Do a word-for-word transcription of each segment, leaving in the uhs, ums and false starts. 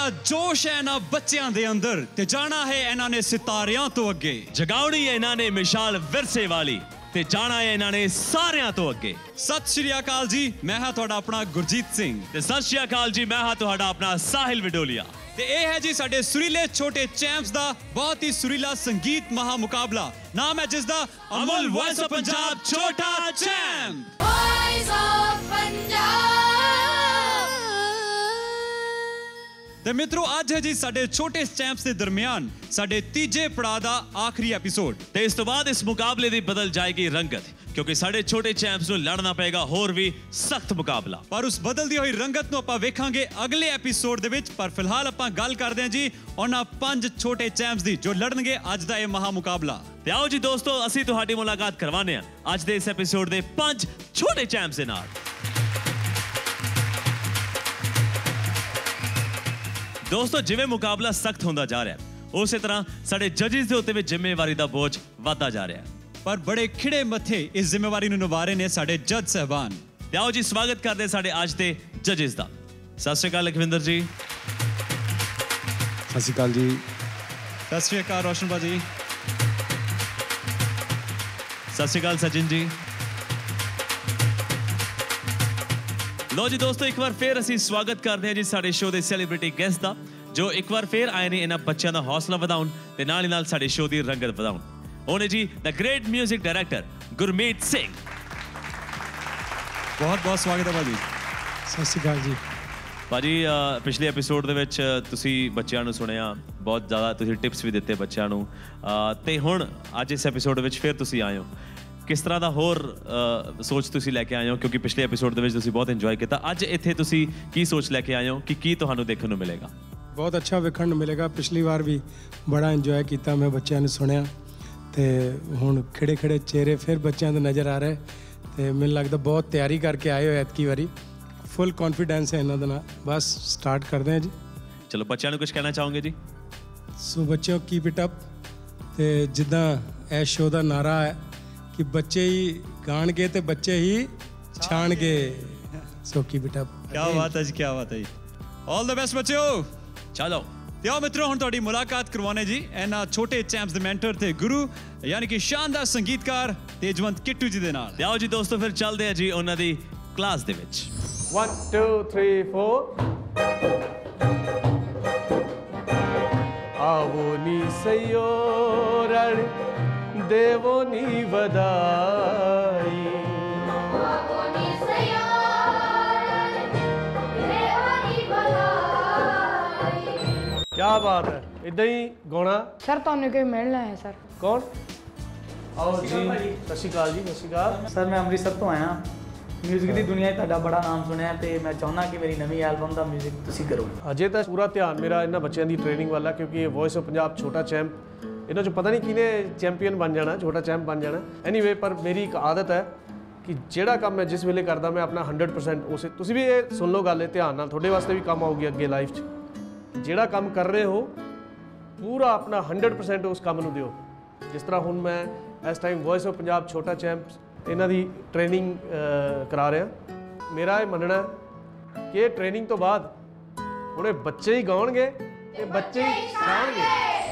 जोश है ना बच्चों दे अंदर ते जाना है इन्हां ने सितारियां तो अगे जगाउणी है इन्हां ने मिसाल विरसे वाली ते जाना है इन्हां ने सारियां तो अगे। सत श्री अकाल जी, मैं हां तुहाडा अपना गुरजीत सिंह ते सत श्री अकाल जी, मैं हां तुहाडा अपना साहिल विडोलिया ते ये है जी साडे सुरीले छोटे चैंप्स दा बहुत ही सुरीला संगीत महा मुकाबला। नाम है जिसदा अमूल वॉइस ऑफ पंजाब छोटा चैंप। Voice of Punjab. ते मित्रों अज है जी साडे छोटे चैंप्स के दरमियान साडे तीजे पड़ाव दा आखिरी एपीसोड ते इस तो बाद इस मुकाबले दी बदल जाएगी रंगत क्योंकि साडे छोटे चैंप्स नूं लड़ना पेगा होर भी सख्त मुकाबला। पर उस बदलदी हुई रंगत नूं आपां वेखांगे अगले एपीसोड दे विच। पर फिलहाल आपां गल करदे हां जी उन्हां पंज छोटे चैंप्स दी जो लड़नगे अज दा इह महा मुकाबला। ते आओ जी दोस्तों असीं तुहाडी मुलाकात करवाने हां अज दे इस एपीसोड दे पंज छोटे चैंप्स दे नाल। दोस्तों जिवें मुकाबला सख्त होंदा जा रहा है उस तरह साडे जजिस दे उत्ते भी जिम्मेवारी दा बोझ वधदा जा रहा है। पर बड़े खिड़े मथे इस जिम्मेवारी नूं निभा रहे ने साडे जज साहबान। ते आओ जी स्वागत करदे साडे अज दे जजिस दा। सत श्री अकाल लखविंदर जी। सत श्री अकाल जी। सत श्री अकाल रोशन भाजी। सत श्री अकाल सचिन जी। लो जी दोस्तों एक बार फिर असीं स्वागत करते हैं जी साडे शो दे सैलीब्रिटी गेस्ट दा जो एक बार फिर आए ने इन्हां बच्चों का हौसला वधाउण ते नाल ही नाल साडे शो दी रंगत वधाउण। ओने जी the great music director Gurmeet Singh. बहुत बहुत स्वागत है भाजी। सत श्री अकाल जी। भाजी पिछले एपीसोड दे विच तुसीं बच्चों नूं सुनिया बहुत ज़्यादा तुसीं टिप्स भी दिते बच्चों नूं ते हुण अज इस एपीसोड विच फिर तुसीं आए हो किस तरह का होर सोच तुसीं लैके आए हो क्योंकि पिछले एपीसोड दे विच तुसीं बहुत इंजॉय किया अज इत्थे तुसीं की सोच लैके आए हो कि की तुहानूं देखण नूं मिलेगा? बहुत अच्छा वेखण नूं मिलेगा। पिछली बार भी बड़ा इंजॉय किया मैं बच्चों ने सुनिया ते हुण खिड़े खिड़े चेहरे फिर बच्चों दे नज़र आ रहे ते मैनूं लगदा बहुत तैयारी करके आए हो ऐतकी वारी फुल कॉन्फिडेंस है इन्हां दे नाल। बस स्टार्ट करते हैं जी। चलो बच्चों नूं कुछ कहना चाहोगे जी? सो बच्चों कीप इट अप ते जिद्दां इस शो दा नारा है कि बच्चे ही गाणगे ते बच्चे ही छाणगे। So keep it up. क्या बात है जी, क्या बात है जी। ऑल द बेस्ट बच्चों। चलो ते आओ मित्रों हुण तुहाडी मुलाकात करवाने जी इन्हां छोटे चैंप्स दे मेंटर ते गुरु यानी कि शानदार संगीतकार तेजवंत किट्टू जी दे नाल। ते आओ जी दोस्तों फिर चलदे हैं जी उन्हां दी क्लास दे विच। One two three four. आवो नी सयो रण देवो नी वदाई। आवो नी सयो रण देवो नी वदाई। क्या बात है, इदां ही गाना। सर ਤੁਹਾਨੂੰ ਕੋਈ ਮਿਲਣਾ ਹੈ ਸਰ। कौन? आओ जी। सत श्री अकाल जी। सत श्री अकाल सर मैं ਅੰਮ੍ਰਿਤਸਰ ਤੋਂ ਆਇਆ म्यूजिक की दुनिया ਤੁਹਾਡਾ ਬੜਾ ਨਾਮ ਸੁਣਿਆ ਤੇ ਮੈਂ ਚਾਹੁੰਦਾ ਕਿ ਮੇਰੀ ਨਵੀਂ ਐਲਬਮ ਦਾ म्यूजिक ਤੁਸੀਂ ਕਰੋ। अजे तो पूरा ध्यान मेरा इन्हां बच्चों की ट्रेनिंग वाला क्योंकि ये वॉइस ऑफ पंजाब छोटा चैंप इन्हां चों पता नहीं किने चैंपीयन बन जाना छोटा चैंप बन जाना। एनीवे पर मेरी एक आदत है कि जिहड़ा काम मैं जिस वेले करदा मैं अपना हंड्रेड परसेंट उस तुसीं भी ये सुन लो गल ध्यान नाल तुहाडे वास्ते भी काम आऊगी अगे लाइफ च। जिहड़ा काम कर रहे हो पूरा अपना हंड्रेड परसेंट उस काम नूं दिओ। जिस तरह हुण मैं इस टाइम वॉइस ऑफ पंजाब छोटा चैंप इन्हां दी ट्रेनिंग करा रहा। मेरा ये मनना कि ट्रेनिंग तो बाद हुणे बच्चे ही गाउणगे ते बच्चे ही छाणगे।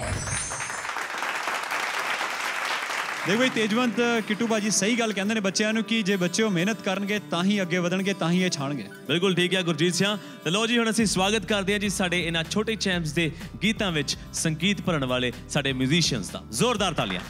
देखो भाई तेजवंत किट्टू भाजी सही गल कहंदे ने बच्चों नूं कि जे बच्चे मेहनत करनगे तां ही अगे वधणगे तां ही ये छाणगे। बिल्कुल ठीक है गुरजीत सिंह। तो लो जी हुण असीं स्वागत करते हैं जी साडे इन्हां छोटे चैंप्स दे गीतां विच संगीत भरण वाले साडे म्यूजिशियंस दा। जोरदार तालियां।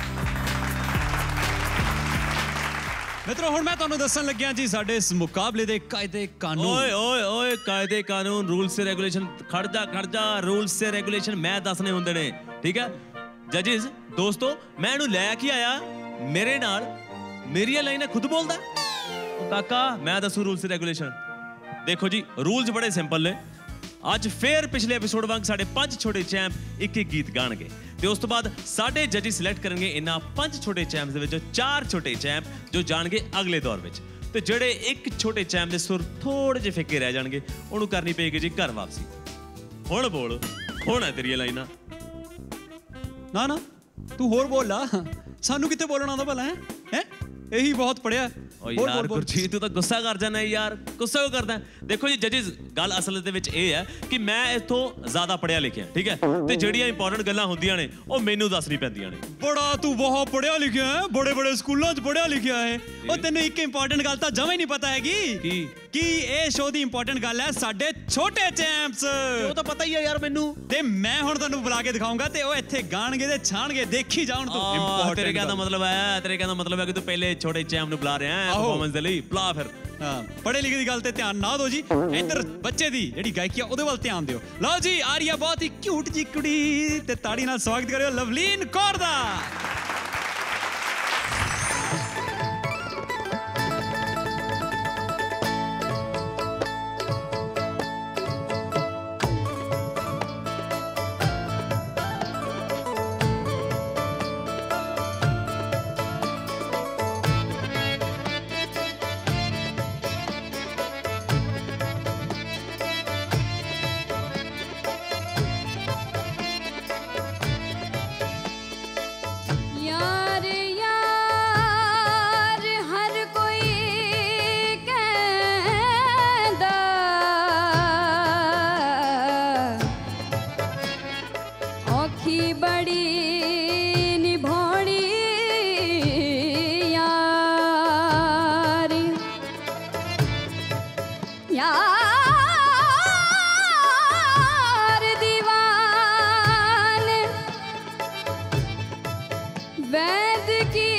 मित्रों हुण मैं तुहानूं दस्सण लग्गिया जी साडे इस मुकाबले दे कायदे कानून। ओए ओए ओए कायदे कानून रूल्स से रेगुलेशन खड़ जा खड़ जा रूल्स से रेगुलेशन मैं दसने हुंदे ने ठीक है। जजिस दोस्तों मैं इहनूं लै के आया मेरे नाल मेरिया लाइनां खुद बोलदा काका मैं दसूं रूल्स रेगुलेशन। देखो जी रूल्स बड़े सिंपल ने। अज फिर पिछले एपीसोड वांग साढ़े पांच छोटे चैंप एक एक गीत गाणगे ते उस तो बाद साढ़े जजी सिलेक्ट करेंगे इन्हां पांच छोटे चैंप्स दे विचों चार छोटे चैंप जो जाणगे अगले दौर विच ते ਜਿਹੜੇ एक छोटे चैंप दे सुर थोड़े ਜਿਹੇ ਫਿੱਕੇ ਰਹਿ ਜਾਣਗੇ ਉਹਨੂੰ ਕਰਨੀ ਪਏਗੀ ਜੀ ਘਰ ਵਾਪਸੀ। ਹੁਣ ਬੋਲ ਹੁਣ ਹੈ ਤੇਰੀਆਂ ਲਾਈਨਾਂ। ना ना तू होर बोल ला सानू कितने बोलना आंदा भला है हैं यही बहुत पढ़िया ਓ ਯਾਰ ਗੁਰਜੀਤ ਤੂੰ ਤਾਂ ਗੁੱਸਾ ਕਰ ਜਾਂਦਾ ਯਾਰ ਗੁੱਸਾ ਕਿਉਂ ਕਰਦਾ ਦੇਖੋ ਜੀ ਜੱਜਿਸ ਗੱਲ ਅਸਲ ਦੇ ਵਿੱਚ ਇਹ ਹੈ ਕਿ ਮੈਂ ਇੱਥੋਂ ਜ਼ਿਆਦਾ ਪੜਿਆ ਲਿਖਿਆ ਠੀਕ ਹੈ ਤੇ ਜਿਹੜੀਆਂ ਇੰਪੋਰਟੈਂਟ ਗੱਲਾਂ ਹੁੰਦੀਆਂ ਨੇ ਉਹ ਮੈਨੂੰ ਦੱਸਣੀ ਪੈਂਦੀਆਂ ਨੇ ਬੜਾ ਤੂੰ ਬਹੁਤ ਪੜਿਆ ਲਿਖਿਆ ਹੈ ਬੜੇ ਬੜੇ ਸਕੂਲਾਂ 'ਚ ਪੜਿਆ ਲਿਖਿਆ ਹੈ ਉਹ ਤੈਨੂੰ ਇੱਕ ਇੰਪੋਰਟੈਂਟ ਗੱਲ ਤਾਂ ਜਮਾਂ ਹੀ ਨਹੀਂ ਪਤਾ ਹੈਗੀ ਕੀ ਕਿ ਇਹ ਸ਼ੋਅ ਦੀ ਇੰਪੋਰਟੈਂਟ ਗੱਲ ਹੈ ਸਾਡੇ ਛੋਟੇ ਚੈਂਪਸ ਉਹ ਤਾਂ ਪਤਾ ਹੀ ਹੈ ਯਾਰ ਮੈਨੂੰ ਤੇ ਮੈਂ ਹੁਣ ਤੁਹਾਨੂੰ ਬੁਲਾ ਕੇ ਦਿਖਾਉਂਗਾ ਤੇ ਉਹ ਇੱਥੇ ਗਾਣਗੇ ਤੇ ਛਾਣਗੇ ਦੇਖੀ ਜਾਣ ਤੂੰ ਇੰਪੋਰਟੈਂਟ ਤੇਰੇ ਕਹਿਣ ਦਾ ਮਤਲਬ ਹੈ ਤੇਰੇ ਕਹਿਣ ਦਾ ਮਤਲਬ ਹੈ ਕਿ ਤੂੰ ਪਹਿਲੇ ਛੋਟੇ ਚੈਂਪ ਨੂੰ ਬੁਲਾ ਰਿਹਾ ਹੈ ਪਰਫਾਰਮੈਂਸ ਦੇ ਲਈ ਬੁਲਾ ਫਿਰ ਹਾਂ ਪੜ੍ਹੇ ਲਿਖੇ ਦੀ ਗੱਲ ਤੇ ਧਿਆਨ ਨਾ ਦਿਓ ਜੀ ਇੱਧਰ ਬੱਚੇ ਦੀ ਜਿਹੜੀ ਗਾਇਕੀ ਆ ਉਹਦੇ ਵੱਲ ਧਿਆਨ ਦਿਓ ਲਓ ਜੀ ਆ ਰਹੀ ਆ ਬਹੁਤ ਹੀ ਕਿਊਟ ਜੀ ਕੁੜੀ ਤੇ ਤਾੜੀ ਨਾਲ ਸਵਾਗਤ ਕਰਿਓ ਲਵਲੀਨ ਕੌਰ ਦਾ यार यार हर कोई कहंदा औखी बड़ी निभानी यार यार दीवान वैद की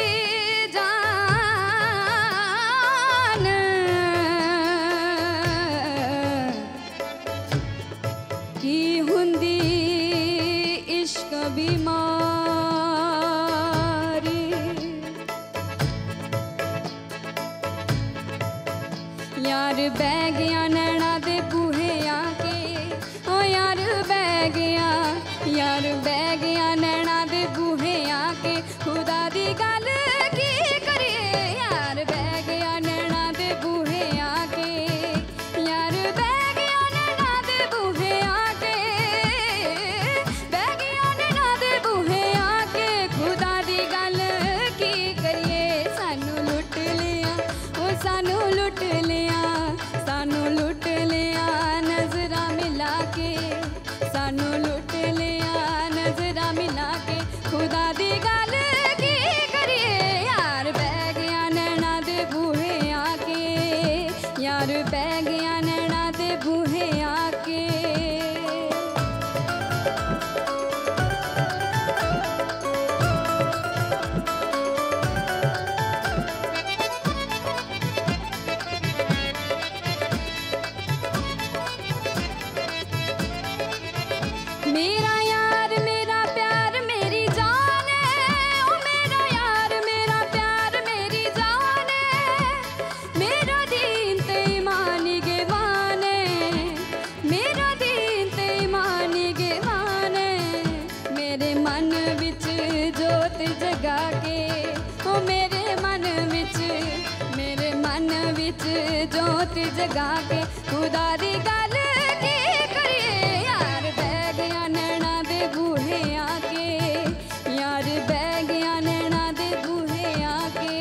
जान की हुंदी इश्क बीमारी यार बह गया नैना दे बूहे आके ओ यार बह गया यार बह गया नैना दे बूहे आके खुदा दी गल की करिए यार बह गया नैना दे बूहे आके यार बह गया नैना दे बूहे आके बह गया नैना दे बूहे आके खुदा दी गल की करिए सानू लुट लिया ओ सानू लुट लिया सानू लुट लिया नजरा मिला के सानू लुट लिया नजरा मिला के खुदा दी गल की करिए यार बह गया नैना दे बूहे आके यार बह गया नैना दे बूहे आके मेरा यार मेरा प्यार मेरी जान है ओ मेरा यार मेरा प्यार मेरी जान है मेरा दीन ते ईमान के माने मेरा दीन ते ईमान के माने मेरे मन विच जोत जगा के ओ मेरे मन विच मेरे मन विच जोत जगा के खुदा दी गल की करिए यार बह गया नैना दे बूहे आके यार बह गया नैना दे बूहे आके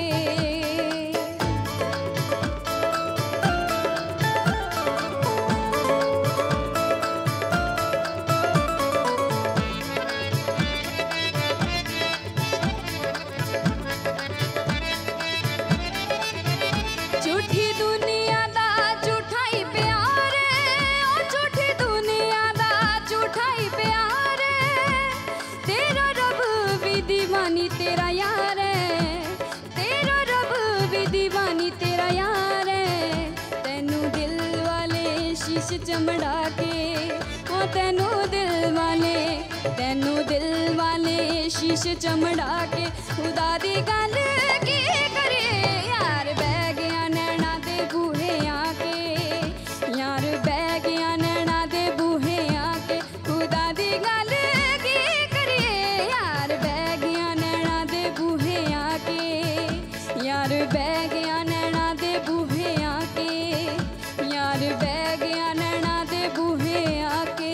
झूठी दुनिया दा झूठा ही प्यार ओ झूठी दुनिया दा झूठा ही प्यार तेरा रब भी दीवानी तेरा यार है तेरा रब भी दीवानी तेरा यार है तेनू दिल वाले शीश चमड़ा के ओ तेनू दिल वाले तेनू दिल वाले शीश चमड़ा के खुदा दी गल की करिए यार बह गया नैना दे बूहे आके यार बह गया नैना दे बूहे आके खुदा दी गल की करिए यार बह गया नैना दे बूहे आके यार बह गया नैना दे बूहे आके यार बह गया नैना दे बूहे आके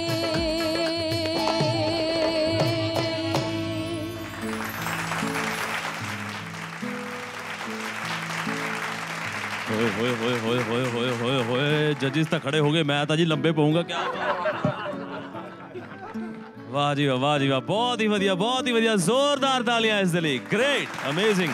ਹੋਏ ਹੋਏ ਹੋਏ ਹੋਏ ਹੋਏ ਹੋਏ ਹੋਏ ਜੱਜਿਸ ਤਾਂ ਖੜੇ ਹੋ ਗਏ, ਮੈਂ ਤਾਂ ਜੀ ਲੰਬੇ ਪਊਂਗਾ। ਕਿਆ ਵਾਹ ਜੀ ਵਾਹ, ਵਾਹ ਜੀ ਵਾਹ, ਬਹੁਤ ਹੀ ਵਧੀਆ, ਬਹੁਤ ਹੀ ਵਧੀਆ, ਜ਼ੋਰਦਾਰ ਤਾਲੀਆਂ ਇਸ ਦੇ ਲਈ। Great, amazing.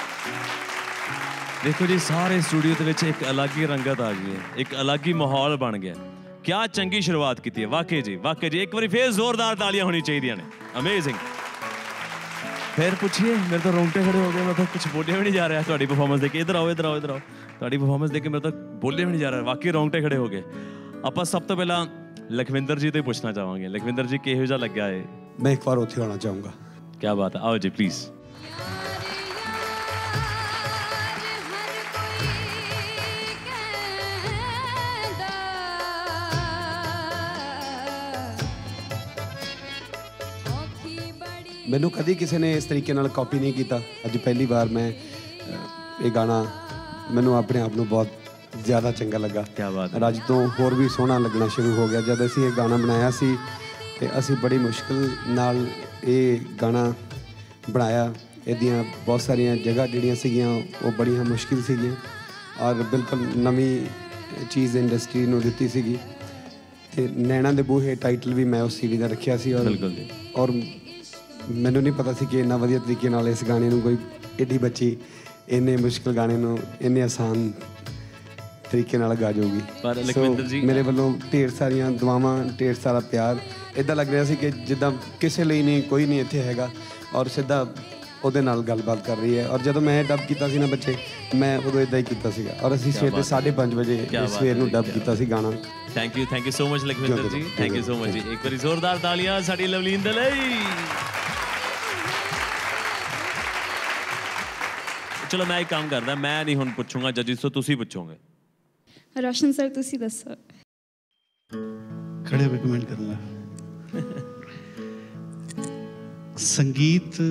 ਦੇਖੋ ਜੀ ਸਾਰੇ ਸਟੂਡੀਓ ਦੇ ਵਿੱਚ ਇੱਕ ਅਲੱਗ ਹੀ ਰੰਗਤ ਆ ਗਈ ਹੈ, ਇੱਕ ਅਲੱਗ ਹੀ ਮਾਹੌਲ ਬਣ ਗਿਆ। ਕਿਆ ਚੰਗੀ ਸ਼ੁਰੂਆਤ ਕੀਤੀ ਹੈ ਵਾਕਈ ਜੀ, ਵਾਕਈ ਜੀ। ਇੱਕ ਵਾਰੀ ਫੇਰ ਜ਼ੋਰਦਾਰ ਤਾਲੀਆਂ ਹੋਣੀ ਚਾਹੀਦੀਆਂ ਨੇ। ਅਮੇਜ਼ਿੰਗ। ਫਿਰ ਪੁੱਛੀਏ, ਮੇਰੇ ਤਾਂ ਰੋਂਗਟੇ ਖੜੇ ਹੋ ਗਏ, ਮੈਂ ਤਾਂ ਕੁਝ ਬੋਲਿਆ ਵੀ ਨਹੀਂ ਜਾ ਰਿਹਾ ਤੁਹਾਡੀ ਪਰਫਾਰਮੈਂਸ ਦੇਖ ਕੇ। ਇੱਧਰ ਆਓ, ਇੱਧਰ ਆਓ, ਇੱਧਰ ਆਓ। ਤੁਹਾਡੀ ਪਰਫਾਰਮੈਂਸ ਦੇਖ ਕੇ ਮੇਰੇ ਤਾਂ ਬੋਲਿਆ ਵੀ ਨਹੀਂ ਜਾ ਰਿਹਾ, ਵਾਕਈ ਰੋਂਗਟੇ ਖੜੇ ਹੋ ਗਏ। ਆਪਾਂ ਸਭ ਤੋਂ ਪਹਿਲਾਂ ਲਖਵਿੰਦਰ ਜੀ ਤੋਂ ਹੀ ਪੁੱਛਣਾ ਚਾਹਾਂਗੇ। ਲਖਵਿੰਦਰ ਜੀ ਕਿਹੋ ਜਿਹਾ ਲੱਗਿਆ ਹੈ? ਮੈਂ ਇੱਕ ਵਾਰ ਉੱਥੇ ਆਉਣਾ ਚਾਹੂੰਗਾ। ਕਿਆ ਬਾਤ ਹੈ, ਆਓ ਜੀ ਪਲੀਜ਼। ਮੈਨੂੰ ਕਦੀ ਕਿਸੇ ਨੇ ਇਸ ਤਰੀਕੇ ਨਾਲ ਕਾਪੀ ਨਹੀਂ ਕੀਤਾ। ਅੱਜ ਪਹਿਲੀ ਵਾਰ ਮੈਂ ਇਹ ਗਾਣਾ, ਮੈਨੂੰ ਆਪਣੇ ਆਪ ਨੂੰ ਬਹੁਤ ਜ਼ਿਆਦਾ ਚੰਗਾ ਲੱਗਾ। ਕਿਆ ਬਾਤ ਹੈ। ਅੱਜ ਤੋਂ ਹੋਰ ਵੀ ਸੋਹਣਾ ਲੱਗਣਾ ਸ਼ੁਰੂ ਹੋ ਗਿਆ। ਜਦ ਅਸੀਂ ਇਹ ਗਾਣਾ ਬਣਾਇਆ ਸੀ ਤੇ ਅਸੀਂ ਬੜੀ ਮੁਸ਼ਕਿਲ ਨਾਲ ਇਹ ਗਾਣਾ ਬਣਾਇਆ। ਇਹਦੀਆਂ ਬਹੁਤ ਸਾਰੀਆਂ ਜਗ੍ਹਾ ਜਿਹੜੀਆਂ ਸੀਗੀਆਂ ਉਹ ਬੜੀਆਂ ਮੁਸ਼ਕਿਲ ਸੀਗੀਆਂ ਔਰ ਬਿਲਕੁਲ ਨਵੀਂ ਚੀਜ਼ ਇੰਡਸਟਰੀ ਨੂੰ ਦਿੱਤੀ ਸੀਗੀ। ਤੇ ਨੈਣਾ ਦੇ ਬੂਹੇ ਟਾਈਟਲ ਵੀ ਮੈਂ ਉਸ ਸੀਡੀ ਦਾ ਰੱਖਿਆ ਸੀ। ਔਰ ਔਰ ਮੈਨੂੰ ਨਹੀਂ ਪਤਾ ਸੀ ਕਿ ਇੰਨਾ ਵਧੀਆ ਤਰੀਕੇ ਨਾਲ ਇਸ ਗਾਣੇ ਨੂੰ ਕੋਈ ਏਡੀ ਬੱਚੀ ਇੰਨੇ ਮੁਸ਼ਕਿਲ ਗਾਣੇ ਨੂੰ ਇੰਨੇ ਆਸਾਨ ਤਰੀਕੇ ਨਾਲ ਗਾ ਜਾਊਗੀ। ਪਰ ਲਖਵਿੰਦਰ ਜੀ ਮੇਰੇ ਵੱਲੋਂ ਢੇਰ ਸਾਰੀਆਂ ਦੁਆਵਾਂ, ਢੇਰ ਸਾਰਾ ਪਿਆਰ। ਇੱਦਾਂ ਲੱਗ ਰਿਹਾ ਸੀ ਕਿ ਜਿੱਦਾਂ ਕਿਸੇ ਲਈ ਨਹੀਂ, ਕੋਈ ਨਹੀਂ ਇੱਥੇ ਹੈਗਾ ਔਰ ਸਿੱਧਾ ਉਹਦੇ ਨਾਲ ਗੱਲਬਾਤ ਕਰ ਰਹੀ ਹੈ। ਔਰ ਜਦੋਂ ਮੈਂ ਡੱਬ ਕੀਤਾ ਸੀ ਨਾ ਬੱਚੇ, ਮੈਂ ਉਦੋਂ ਇੱਦਾਂ ਹੀ ਕੀਤਾ ਸੀਗਾ। ਔਰ ਅਸੀਂ ਸਵੇਰ ਦੇ ਸਾਢੇ ਪੰਜ ਵਜੇ ਸਵੇਰ ਨੂੰ ਡੱਬ ਕੀਤਾ ਸੀ ਗਾਣਾ। Thank you, thank you so much Lakhwinder ji, thank you so much ਜੀ। ਇੱਕ ਵਾਰੀ ਜ਼ੋਰਦਾਰ ਤਾਲੀਆਂ ਸਾਡੀ ਲਵਲੀਨ ਦੇ ਲਈ। ਚਲੋ ਮੈਂ ਇੱਕ ਕੰਮ ਕਰਦਾ, ਮੈਂ ਨਹੀਂ ਹੁਣ ਪੁੱਛੂੰਗਾ ਜੱਜਿਸ ਤੋਂ, ਤੁਸੀਂ ਪੁੱਛੋਗੇ। रोशन सर ਤੁਸੀਂ ਦੱਸੋ। ਖੜੇ ਹੋ ਕੇ ਕਮੈਂਟ ਕਰੂੰਗਾ। ਸੰਗੀਤ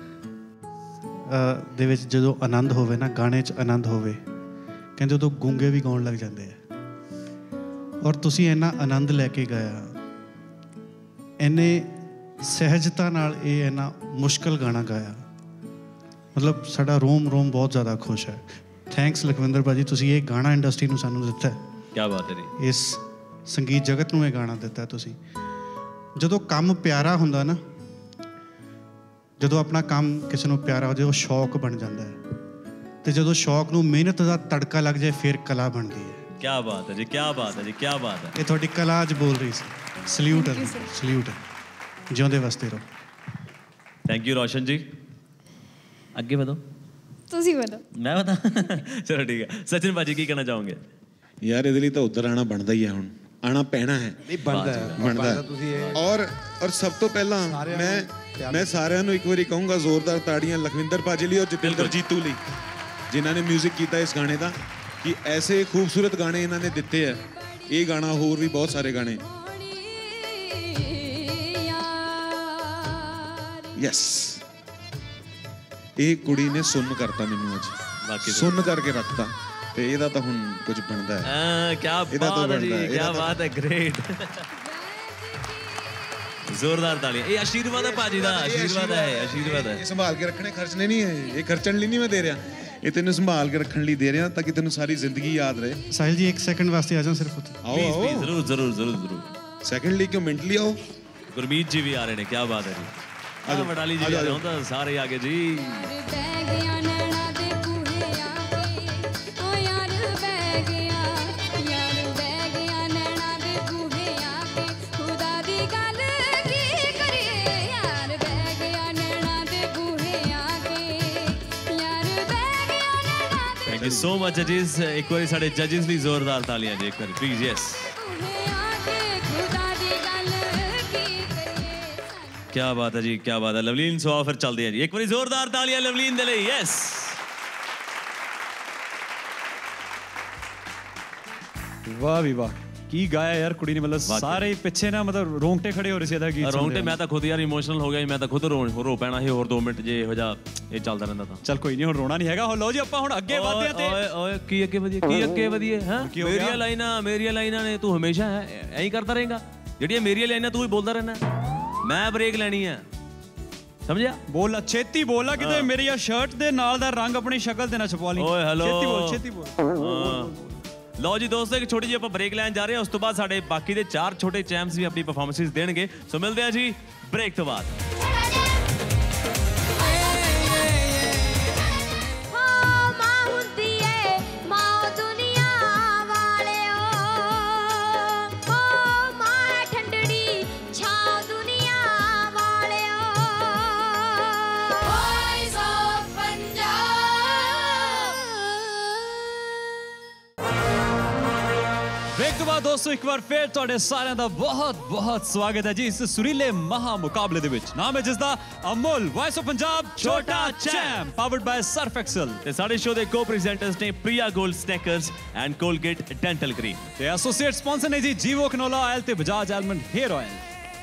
ਦੇ ਵਿੱਚ ਜਦੋਂ ਆਨੰਦ ਹੋਵੇ ਨਾ, ਗਾਣੇ 'ਚ ਆਨੰਦ ਹੋਵੇ, ਕਹਿੰਦੇ ਉਦੋਂ ਗੂੰਗੇ ਵੀ ਗਾਉਣ ਲੱਗ ਜਾਂਦੇ ਆ। ਔਰ ਤੁਸੀਂ ਇੰਨਾ ਆਨੰਦ ਲੈ ਕੇ ਗਾਇਆ, ਇੰਨੇ ਸਹਿਜਤਾ ਨਾਲ ਇਹ ਇੰਨਾ ਮੁਸ਼ਕਲ ਗਾਣਾ ਗਾਇਆ, ਮਤਲਬ ਸਾਡਾ ਰੋਮ ਰੋਮ ਬਹੁਤ ਜ਼ਿਆਦਾ ਖੁਸ਼ ਹੈ। ਥੈਂਕਸ ਲਖਵਿੰਦਰ ਭਾਜੀ, ਤੁਸੀਂ ਇਹ ਗਾਣਾ ਇੰਡਸਟਰੀ ਨੂੰ ਸਾਨੂੰ ਦਿੱਤਾ। ਕਿਆ ਬਾਤ ਹੈ ਜੀ। ਇਸ ਸੰਗੀਤ ਜਗਤ ਨੂੰ ਇਹ ਗਾਣਾ ਦਿੱਤਾ ਤੁਸੀਂ। ਜਦੋਂ ਕੰਮ ਪਿਆਰਾ ਹੁੰਦਾ ਨਾ, ਜਦੋਂ ਆਪਣਾ ਕੰਮ ਕਿਸੇ ਨੂੰ ਪਿਆਰਾ ਹੋ ਜਾਏ, ਉਹ ਸ਼ੌਕ ਬਣ ਜਾਂਦਾ ਹੈ। ਤੇ ਜਦੋਂ ਸ਼ੌਕ ਨੂੰ ਮਿਹਨਤ ਦਾ ਤੜਕਾ ਲੱਗ ਜਾਏ, ਫਿਰ ਕਲਾ ਬਣਦੀ ਹੈ। ਕਿਆ ਬਾਤ ਹੈ ਜੀ, ਕਿਆ ਬਾਤ ਹੈ ਜੀ, ਕਿਆ ਬਾਤ ਹੈ। ਇਹ ਤੁਹਾਡੀ ਕਲਾ ਅੱਜ ਬੋਲ ਰਹੀ ਸੀ। ਸਲੂਟ ਹੈ, ਸਲੂਟ ਹੈ। ਜਿਉਂਦੇ ਵਸਦੇ ਰਹੋ। ਥੈਂਕ ਯੂ ਰੋਸ਼ਨ ਜੀ। ਅੱਗੇ ਵਧੋ। ਤੁਸੀਂ ਬੋਲੋ। ਮੈਂ ਬਤਾ ਚਲੋ ਠੀਕ ਹੈ। ਸਚਿਨ ਭਾਜੀ ਕੀ ਕਹਿਣਾ ਚਾਹੋਗੇ? ਯਾਰ ਇਹਦੇ ਲਈ ਤਾਂ ਉੱਧਰ ਆਣਾ ਬਣਦਾ ਹੀ ਹੈ, ਹੁਣ ਆਣਾ ਪੈਣਾ ਹੈ। ਨਹੀਂ ਬਣਦਾ ਹੈ, ਬਣਦਾ ਤੁਸੀਂ ਇਹ ਔਰ ਔਰ ਸਭ ਤੋਂ ਪਹਿਲਾਂ ਮੈਂ ਮੈਂ ਸਾਰਿਆਂ ਨੂੰ ਇੱਕ ਵਾਰੀ ਕਹੂੰਗਾ ਜ਼ੋਰਦਾਰ ਤਾੜੀਆਂ ਲਖਵਿੰਦਰ ਭਾਜੀ ਲਈ ਔਰ ਜਤਿੰਦਰ ਜੀਤੂ ਲਈ, ਜਿਨ੍ਹਾਂ ਨੇ ਮਿਊਜ਼ਿਕ ਕੀਤਾ ਇਸ ਗਾਣੇ ਦਾ। ਕਿ ਐਸੇ ਖੂਬਸੂਰਤ ਗਾਣੇ ਇਹਨਾਂ ਨੇ ਦਿੱਤੇ ਆ। ਇਹ ਗਾਣਾ ਹੋਰ ਵੀ ਬਹੁਤ ਸਾਰੇ ਗਾਣੇ। ਯੈਸ, ਇਹ ਕੁੜੀ ਨੇ ਸੁਣ ਕਰਤਾ ਮੈਨੂੰ ਅੱਜ, ਬਾਕੀ ਸੁਣ ਕਰਕੇ ਰੱਖਤਾ। ਤੇ ਇਹਦਾ ਤਾਂ ਹੁਣ ਕੁਝ ਬਣਦਾ ਹੈ। ਹਾਂ, ਕਿਆ ਬਾਤ ਹੈ ਜੀ, ਕਿਆ ਬਾਤ ਹੈ। ਗ੍ਰੇਟ, ਜ਼ੋਰਦਾਰ ਤਾਲੀਆਂ। ਇਹ ਆਸ਼ੀਰਵਾਦ ਹੈ ਭਾਜੀ ਦਾ, ਆਸ਼ੀਰਵਾਦ ਹੈ, ਆਸ਼ੀਰਵਾਦ ਹੈ। ਇਹ ਸੰਭਾਲ ਕੇ ਰੱਖਣੇ, ਖਰਚਣੇ ਨਹੀਂ ਹੈ। ਇਹ ਖਰਚਣ ਲਈ ਨਹੀਂ ਮੈਂ ਦੇ ਰਿਹਾ, ਇਹ ਤੈਨੂੰ ਸੰਭਾਲ ਕੇ ਰੱਖਣ ਲਈ ਦੇ ਰਿਹਾ, ਤਾਂ ਕਿ ਤੈਨੂੰ ਸਾਰੀ ਜ਼ਿੰਦਗੀ ਯਾਦ ਰਹੇ। ਸਾਹਿਲ ਜੀ ਇੱਕ ਸੈਕਿੰਡ ਵਾਸਤੇ ਆ ਜਾਓ ਸਿਰਫ ਉੱਥੇ। ਆਓ ਆਓ, ਜ਼ਰੂਰ ਜ਼ਰੂਰ ਜ਼ਰੂਰ ਜ਼ਰੂਰ। ਸੈਕਿੰਡ ਲਈ ਕਿਉਂ, ਮਿੰਟ ਲਈ ਆਓ। ਗੁਰਮੀਤ ਜੀ ਵੀ ਆ ਰਹੇ ਨੇ, ਕਿਆ ਬਾਤ ਹੈ ਜੀ। ਆ ਵਡਾਲੀ ਜੀ ਆ ਰਹੇ ਹੋ ਤਾਂ ਸਾਰੇ ਆ ਗਏ ਜੀ। थैंक यू सो मच जजेस। एक बार साढ़े जजेस भी जोरदार तालियां जी, एक बार प्लीज। यस, क्या बात है जी, क्या बात है। लवलीन सो फिर चलते हैं जी, एक बार जोरदार तालियां लवलीन दे लिए। यस, वाह भी वाह, की गाया यार कुड़ी ने। मतलब सारे पिछे ना, मतलब रोंगटे खड़े हो रहे थे गीत। रोंगटे मैं तो खुद यार इमोशनल हो गया, मैं तो खुद रो रो पैना ही और दो मिनट जे हो जा ये चलता रहता था। चल कोई नहीं, हुण रोना नहीं हैगा। हो लो जी ਆਪਾਂ ਹੁਣ ਅੱਗੇ ਵਧਦੇ ਆ। ਤੇ ਓਏ ਓਏ ਕੀ ਅੱਗੇ ਵਧੀਏ, ਕੀ ਅੱਗੇ ਵਧੀਏ? ਹੈ ਮੇਰੀਆਂ ਲਾਈਨਾਂ, ਮੇਰੀਆਂ ਲਾਈਨਾਂ ਨੇ ਤੂੰ ਹਮੇਸ਼ਾ ਐਂ ਹੀ ਕਰਦਾ ਰਹੇਗਾ। ਜਿਹੜੀਆਂ ਮੇਰੀਆਂ ਲਾਈਨਾਂ ਤੂੰ ਹੀ ਬੋਲਦਾ ਰਹਿਣਾ। ਮੈਂ ਬ੍ਰੇਕ ਲੈਣੀ ਆ, ਸਮਝਿਆ? ਬੋਲ ਛੇਤੀ ਬੋਲਾ ਕਿਤੇ ਮੇਰੀ ਆ ਸ਼ਰਟ ਦੇ ਨਾਲ ਦਾ ਰੰਗ ਆਪਣੀ ਸ਼ਕਲ ਤੇ ਨਾ ਛਪਵਾ ਲਈ। ਓਏ ਹੈਲੋ ਛੇਤੀ ਬੋਲ ਛੇਤੀ ਬੋਲ। ਲਓ ਜੀ ਦੋਸਤੋ, ਇੱਕ ਛੋਟੀ ਜਿਹੀ ਆਪਾਂ ਬ੍ਰੇਕ ਲੈਣ ਜਾ ਰਹੇ ਹਾਂ। ਉਸ ਤੋਂ ਬਾਅਦ ਸਾਡੇ ਬਾਕੀ ਦੇ ਚਾਰ ਛੋਟੇ ਚੈਂਪਸ ਵੀ ਆਪਣੀ ਪਰਫਾਰਮੈਂਸਿਸ ਦੇਣਗੇ। ਸੋ ਮਿਲਦੇ ਆ ਜੀ ਬ੍ਰੇਕ ਤੋਂ ਬਾਅਦ। दोस्तों एक बार फिर ਤੁਹਾਡੇ ਸਾਰਿਆਂ ਦਾ ਬਹੁਤ ਬਹੁਤ ਸਵਾਗਤ ਹੈ ਜੀ ਇਸ ਸੁਰੀਲੇ ਮਹਾ ਮੁਕਾਬਲੇ ਦੇ ਵਿੱਚ। ਨਾਮ ਹੈ ਜਿਸ ਦਾ Amul voice of Punjab Chhota champ, powered by Surf Excel. ਤੇ ਸਾਡੇ ਸ਼ੋਅ ਦੇ ਕੋ ਪ੍ਰੈਜ਼ੈਂਟਰਸ ਨੇ Priya gold snackers and Colgate dental cream ਤੇ ਐਸੋਸੀਏਟ ਸਪਾਂਸਰ ਨੇ ਜੀ ਜੀਵੋ ਕਨੋਲਾ ਆਇਲ ਤੇ ਬਜਾਜ ਆਲਮੰਡ हेयर ऑयल।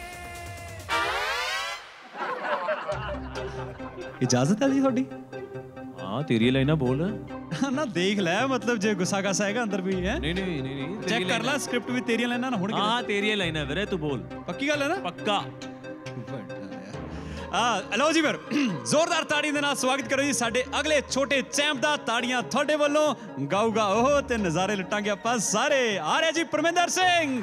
इजाजत है जी थोड़ी? हाँ तेरी लाइना बोल ना देख ले, मतलब जे गुस्सा गासा हैगा अंदर भी है। नहीं नहीं नहीं नहीं चेक कर ला स्क्रिप्ट भी तेरी लाइना ना होने। हाँ तेरी लाइना वीरे तू बोल। पक्की गल है ना? पक्का। हाँ लो जी फिर जोरदार ताड़ी दे नाल स्वागत करो जी साडे अगले छोटे चैंप दा। ताड़ियां थोड़े वालों गाऊगा ओह ते नजारे लुटांगे आपां सारे। आ रहे जी परमिंदर सिंह।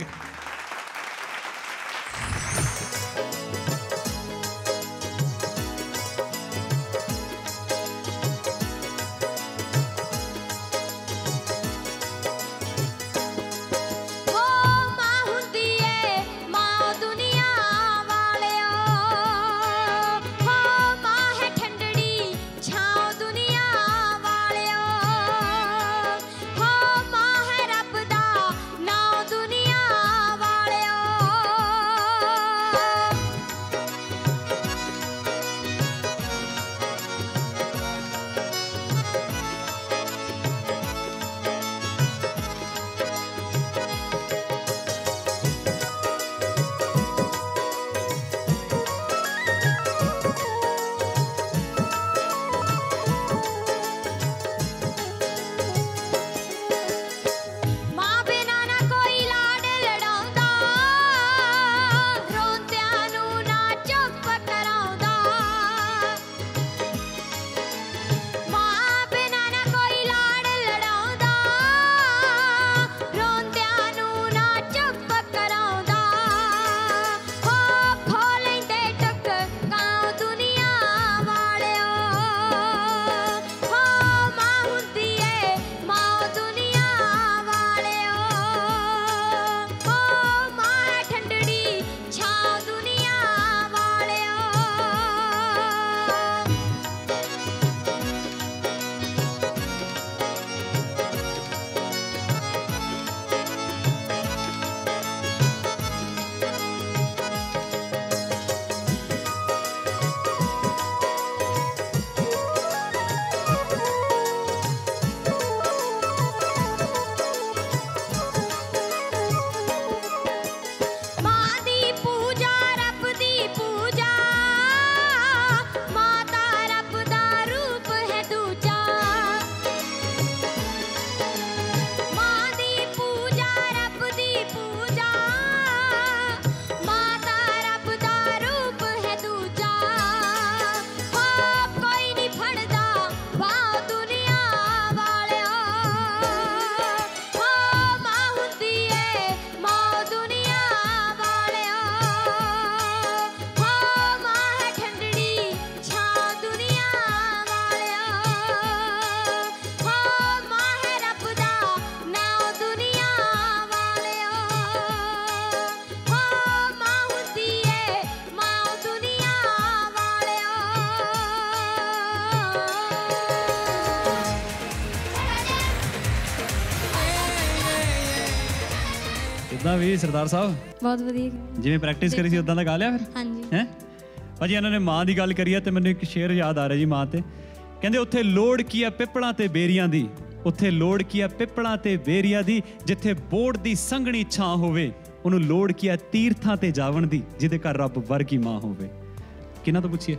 ਕਿੱਦਾਂ ਵੀ ਸਰਦਾਰ ਸਾਹਿਬ? ਬਹੁਤ ਵਧੀਆ। ਜਿਵੇਂ ਪ੍ਰੈਕਟਿਸ ਕਰੀ ਸੀ ਉਦਾਂ ਦਾ ਗਾ ਲਿਆ ਫਿਰ? ਹਾਂਜੀ। ਹੈ ਭਾਜੀ ਇਹਨਾਂ ਨੇ ਮਾਂ ਦੀ ਗੱਲ ਕਰੀ ਆ ਤੇ ਮੈਨੂੰ ਇੱਕ ਸ਼ੇਰ ਯਾਦ ਆ ਰਿਹਾ ਜੀ ਮਾਂ ਤੇ। ਕਹਿੰਦੇ ਉੱਥੇ ਲੋੜ ਕੀ ਆ ਪਿੱਪਲਾਂ ਤੇ ਬੇਰੀਆਂ ਦੀ, ਉੱਥੇ ਲੋੜ ਕੀ ਆ ਪਿੱਪਲਾਂ ਤੇ ਬੇਰੀਆਂ ਦੀ, ਜਿੱਥੇ ਬੋੜ ਦੀ ਸੰਘਣੀ ਛਾਂ ਹੋਵੇ ਉਹਨੂੰ ਲੋੜ ਕੀ ਆ ਤੀਰਥਾਂ ਤੇ ਜਾਵਣ ਦੀ, ਜਿਹਦੇ ਘਰ ਰੱਬ ਵਰਗੀ ਮਾਂ ਹੋਵੇ। ਕਿਹਨਾਂ ਤੋਂ ਪੁੱਛੀਏ?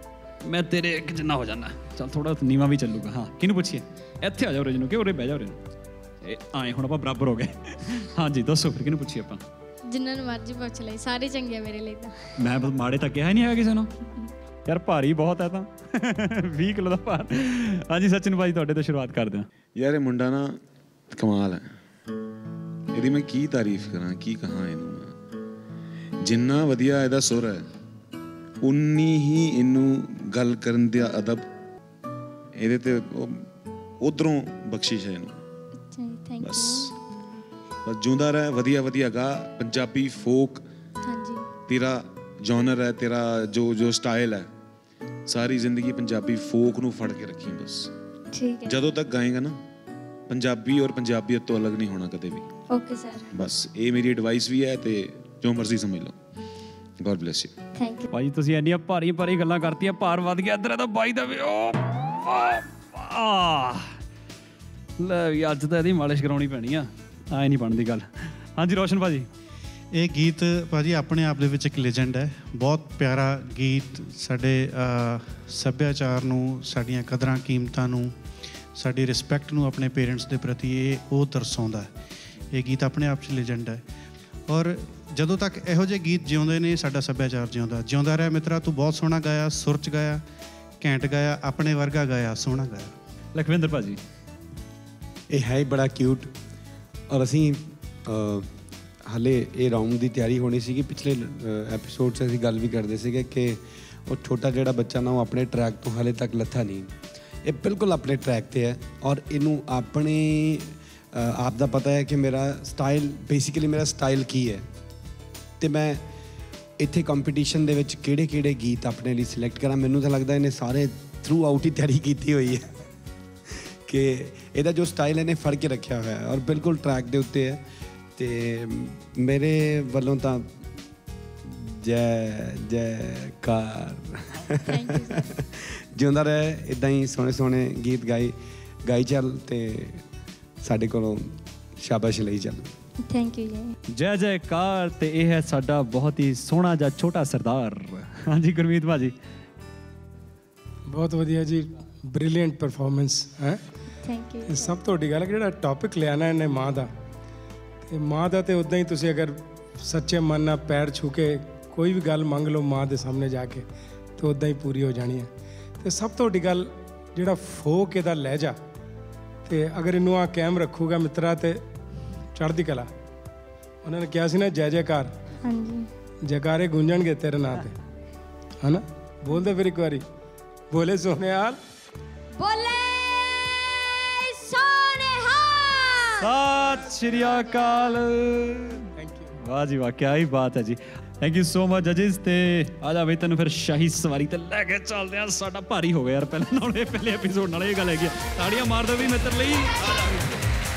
ਮੈਂ ਤੇਰੇ ਇੱਕ ਜਿੰਨਾ ਹੋ ਜਾਣਾ। ਚੱਲ ਥੋੜਾ ਨੀਵਾ ਵੀ ਚੱਲੂਗਾ। ਹਾਂ ਕਿਹਨੂੰ ਪੁੱਛੀਏ? ਇੱਥੇ ਆ ਜਾਓ ਰਜਨੂ ਕਿ ਉਰੇ ਬਹਿ ਜਾਓ। ਇਹ ਆਏ ਹੁਣ ਆਪਾਂ ਬਰਾਬਰ ਹੋ ਗਏ। ਹਾਂਜੀ ਦੱਸੋ ਫਿਰ ਕਿਹਨੂੰ ਪੁੱਛੀਏ ਆਪਾਂ? ਜਿੰਨਾਂ ਨੂੰ ਮਰਜ਼ੀ ਪੁੱਛ ਲਈ, ਸਾਰੇ ਚੰਗੇ ਆ ਮੇਰੇ ਲਈ ਤਾਂ। ਮੈਂ ਮਾੜੇ ਤਾਂ ਕਿਹਾ ਹੀ ਨਹੀਂ ਹੈਗਾ ਕਿਸੇ ਨੂੰ। ਯਾਰ ਭਾਰੀ ਬਹੁਤ ਹੈ ਤਾਂ ਵੀਹ ਕਿਲੋ ਦਾ ਭਾਰ। ਹਾਂਜੀ ਸਚਿਨ ਭਾਈ ਤੁਹਾਡੇ ਤੋਂ ਸ਼ੁਰੂਆਤ ਕਰਦੇ ਹਾਂ। ਯਾਰ ਇਹ ਮੁੰਡਾ ਨਾ ਕਮਾਲ ਹੈ, ਇਹਦੀ ਮੈਂ ਕੀ ਤਾਰੀਫ ਕਰਾਂ, ਕੀ ਕਹਾਂ ਇਹਨੂੰ। ਜਿੰਨਾ ਵਧੀਆ ਇਹਦਾ ਸੁਰ ਹੈ ਉਨੀ ਹੀ ਇਹਨੂੰ ਗੱਲ ਕਰਨ ਦਾ ਅਦਬ, ਇਹਦੇ ਤੇ ਉਧਰੋਂ ਬਖਸ਼ਿਸ਼ ਹੈ ਇਹਨੂੰ। ਬਸ ਬਸ ਜਿਉਂਦਾ ਰਹਿ, ਵਧੀਆ ਵਧੀਆ ਗਾ। ਪੰਜਾਬੀ ਫੋਕ ਤੇਰਾ ਜੌਨਰ ਹੈ, ਤੇਰਾ ਜੋ ਜੋ ਸਟਾਈਲ ਹੈ, ਸਾਰੀ ਜ਼ਿੰਦਗੀ ਪੰਜਾਬੀ ਫੋਕ ਨੂੰ ਫੜ ਕੇ ਰੱਖੀ ਬਸ। ਠੀਕ ਹੈ। ਜਦੋਂ ਤੱਕ ਗਾਏਗਾ ਨਾ ਪੰਜਾਬੀ ਔਰ ਪੰਜਾਬੀਅਤ ਤੋਂ ਅਲੱਗ ਨਹੀਂ ਹੋਣਾ ਕਦੇ ਵੀ। Okay sir. ਬਸ ਇਹ ਮੇਰੀ ਐਡਵਾਈਸ ਵੀ ਹੈ ਤੇ ਜੋ ਮਰਜ਼ੀ ਸਮਝ ਲਓ। God bless you. Thank you ਭਾਈ ਤੁਸੀਂ ਇੰਨੀਆਂ ਭਾਰੀ ਭਾਰੀ ਗੱਲਾਂ ਕਰਤੀਆਂ, ਭਾਰ ਵੱਧ ਗਿਆ ਇੱਧਰ। ਇਹਦਾ ਬਾਈ ਦਾ ਵੀ ਓ ਲੈ ਵੀ ਅੱਜ ਤਾਂ ਇਹਦੀ ਮਾਲਿਸ਼ ਕਰਾਉਣੀ ਪੈਣੀ ਆ, ਐ ਨਹੀਂ ਬਣਦੀ ਗੱਲ। ਹਾਂਜੀ ਰੋਸ਼ਨ ਭਾਜੀ। ਇਹ ਗੀਤ ਭਾਜੀ ਆਪਣੇ ਆਪ ਦੇ ਵਿੱਚ ਇੱਕ ਲੈਜੈਂਡ ਹੈ, ਬਹੁਤ ਪਿਆਰਾ ਗੀਤ। ਸਾਡੇ ਸੱਭਿਆਚਾਰ ਨੂੰ, ਸਾਡੀਆਂ ਕਦਰਾਂ ਕੀਮਤਾਂ ਨੂੰ, ਸਾਡੀ ਰਿਸਪੈਕਟ ਨੂੰ ਆਪਣੇ ਪੇਰੈਂਟਸ ਦੇ ਪ੍ਰਤੀ ਇਹ ਉਹ ਦਰਸਾਉਂਦਾ ਹੈ। ਇਹ ਗੀਤ ਆਪਣੇ ਆਪ 'ਚ ਲੈਜੈਂਡ ਹੈ ਔਰ ਜਦੋਂ ਤੱਕ ਇਹੋ ਜਿਹੇ ਗੀਤ ਜਿਉਂਦੇ ਨੇ ਸਾਡਾ ਸੱਭਿਆਚਾਰ ਜਿਉਂਦਾ ਜਿਉਂਦਾ ਰਿਹਾ। ਮਿੱਤਰਾ ਤੂੰ ਬਹੁਤ ਸੋਹਣਾ ਗਾਇਆ, ਸੁਰ 'ਚ ਗਾਇਆ, ਘੈਂਟ ਗਾਇਆ, ਆਪਣੇ ਵਰਗਾ ਗਾਇਆ, ਸੋਹਣਾ ਗਾਇਆ। ਲਖਵਿੰਦਰ ਭਾਜੀ। ਇਹ ਹੈ ਬੜਾ ਕਿਊਟ ਔਰ ਅਸੀਂ ਹਾਲੇ ਇਹ ਰਾਊਂਡ ਦੀ ਤਿਆਰੀ ਹੋਣੀ ਸੀਗੀ। ਪਿਛਲੇ ਐਪੀਸੋਡ 'ਚ ਅਸੀਂ ਗੱਲ ਵੀ ਕਰਦੇ ਸੀਗੇ ਕਿ ਉਹ ਛੋਟਾ ਜਿਹੜਾ ਬੱਚਾ ਨਾ ਉਹ ਆਪਣੇ ਟਰੈਕ ਤੋਂ ਹਾਲੇ ਤੱਕ ਲੱਥਾ ਨਹੀਂ। ਇਹ ਬਿਲਕੁਲ ਆਪਣੇ ਟਰੈਕ 'ਤੇ ਹੈ ਔਰ ਇਹਨੂੰ ਆਪਣੇ ਆਪ ਦਾ ਪਤਾ ਹੈ ਕਿ ਮੇਰਾ ਸਟਾਈਲ ਬੇਸਿਕਲੀ ਮੇਰਾ ਸਟਾਈਲ ਕੀ ਹੈ ਅਤੇ ਮੈਂ ਇੱਥੇ ਕੰਪੀਟੀਸ਼ਨ ਦੇ ਵਿੱਚ ਕਿਹੜੇ ਕਿਹੜੇ ਗੀਤ ਆਪਣੇ ਲਈ ਸਿਲੈਕਟ ਕਰਾਂ। ਮੈਨੂੰ ਤਾਂ ਲੱਗਦਾ ਇਹਨੇ ਸਾਰੇ ਥਰੂ ਆਊਟ ਹੀ ਤਿਆਰੀ ਕੀਤੀ ਹੋਈ ਹੈ ਕਿ ਇਹਦਾ ਜੋ ਸਟਾਈਲ ਇਹਨੇ ਫੜ ਕੇ ਰੱਖਿਆ ਹੋਇਆ ਔਰ ਬਿਲਕੁਲ ਟਰੈਕ ਦੇ ਉੱਤੇ ਹੈ। ਅਤੇ ਮੇਰੇ ਵੱਲੋਂ ਤਾਂ ਜੈ ਜੈਕਾਰ। ਜਿਉਂਦਾ ਰਹੇ, ਇੱਦਾਂ ਹੀ ਸੋਹਣੇ ਸੋਹਣੇ ਗੀਤ ਗਾਈ ਗਾਈ ਚੱਲ ਅਤੇ ਸਾਡੇ ਕੋਲੋਂ ਸ਼ਾਬਾਸ਼ ਲਈ ਚੱਲ। ਥੈਂਕ ਯੂ ਜੀ। ਜੈ ਜੈਕਾਰ। ਤੇ ਇਹ ਹੈ ਸਾਡਾ ਬਹੁਤ ਹੀ ਸੋਹਣਾ ਜਿਹਾ ਛੋਟਾ ਸਰਦਾਰ। ਹਾਂਜੀ ਗੁਰਮੀਤ ਭਾਜੀ। ਬਹੁਤ ਵਧੀਆ ਜੀ, ਬ੍ਰਿਲੀਅੰਟ ਪਰਫਾਰਮੈਂਸ ਹੈ। Thank you. ਸਭ ਤੋਂ ਵੱਡੀ ਗੱਲ ਜਿਹੜਾ ਟੌਪਿਕ ਲਿਆ ਨਾ ਇਹਨੇ ਮਾਂ ਦਾ, ਤੇ ਮਾਂ ਦਾ ਤੇ ਉੱਦਾਂ ਹੀ ਤੁਸੀਂ ਅਗਰ ਸੱਚੇ ਮਨ ਨਾਲ ਪੈਰ ਛੂ ਕੇ ਕੋਈ ਵੀ ਗੱਲ ਮੰਗ ਲਓ ਮਾਂ ਦੇ ਸਾਹਮਣੇ ਜਾ ਕੇ ਤੇ ਉੱਦਾਂ ਹੀ ਪੂਰੀ ਹੋ ਜਾਣੀ ਹੈ। ਤੇ ਸਭ ਤੋਂ ਵੱਡੀ ਗੱਲ ਜਿਹੜਾ ਫੋਕ ਇਹਦਾ ਲਹਿਜਾ, ਤੇ ਅਗਰ ਇਹਨੂੰ ਆ ਕਾਇਮ ਰੱਖੂਗਾ ਮਿੱਤਰਾ ਤੇ ਚੜ੍ਹਦੀ ਕਲਾ। ਉਹਨਾਂ ਨੇ ਕਿਹਾ ਸੀ ਨਾ ਜੈ ਜੈਕਾਰ। ਹਾਂਜੀ। ਜੈਕਾਰੇ ਗੂੰਜਣਗੇ ਤੇਰੇ ਨਾਂ ਤੇ, ਹੈ ਨਾ। ਬੋਲਦੇ ਫਿਰ ਇੱਕ ਵਾਰੀ, ਬੋਲੇ ਸੋਹਣਿਆਲ। ਬੋਲੇ ਸੋਹਣਿਆਲ। ਸਤਿ ਸ਼੍ਰੀ ਅਕਾਲ। Thank you. ਵਾਹ ਜੀ ਵਾਹ, ਕਿਆ ਹੀ ਬਾਤ ਹੈ ਜੀ। ਥੈਂਕ ਯੂ ਸੋ ਮਚ ਜਜਿਸ। ਤੇ ਆ ਜਾ ਬਈ ਤੈਨੂੰ ਫਿਰ ਸ਼ਾਹੀ ਸਵਾਰੀ ਤੇ ਲੈ ਕੇ ਚੱਲਦੇ ਆ। ਸਾਡਾ ਭਾਰੀ ਹੋ ਗਿਆ ਯਾਰ ਪਹਿਲਾਂ ਨਾਲੇ, ਪਹਿਲੇ ਐਪੀਸੋਡ ਨਾਲ ਇਹ ਗੱਲ ਹੈਗੀ। ਤਾੜੀਆਂ ਮਾਰ ਦਿਓ ਵੀ ਮਿੱਤਰ ਲਈ। ਆ ਜਾ ਵੀ।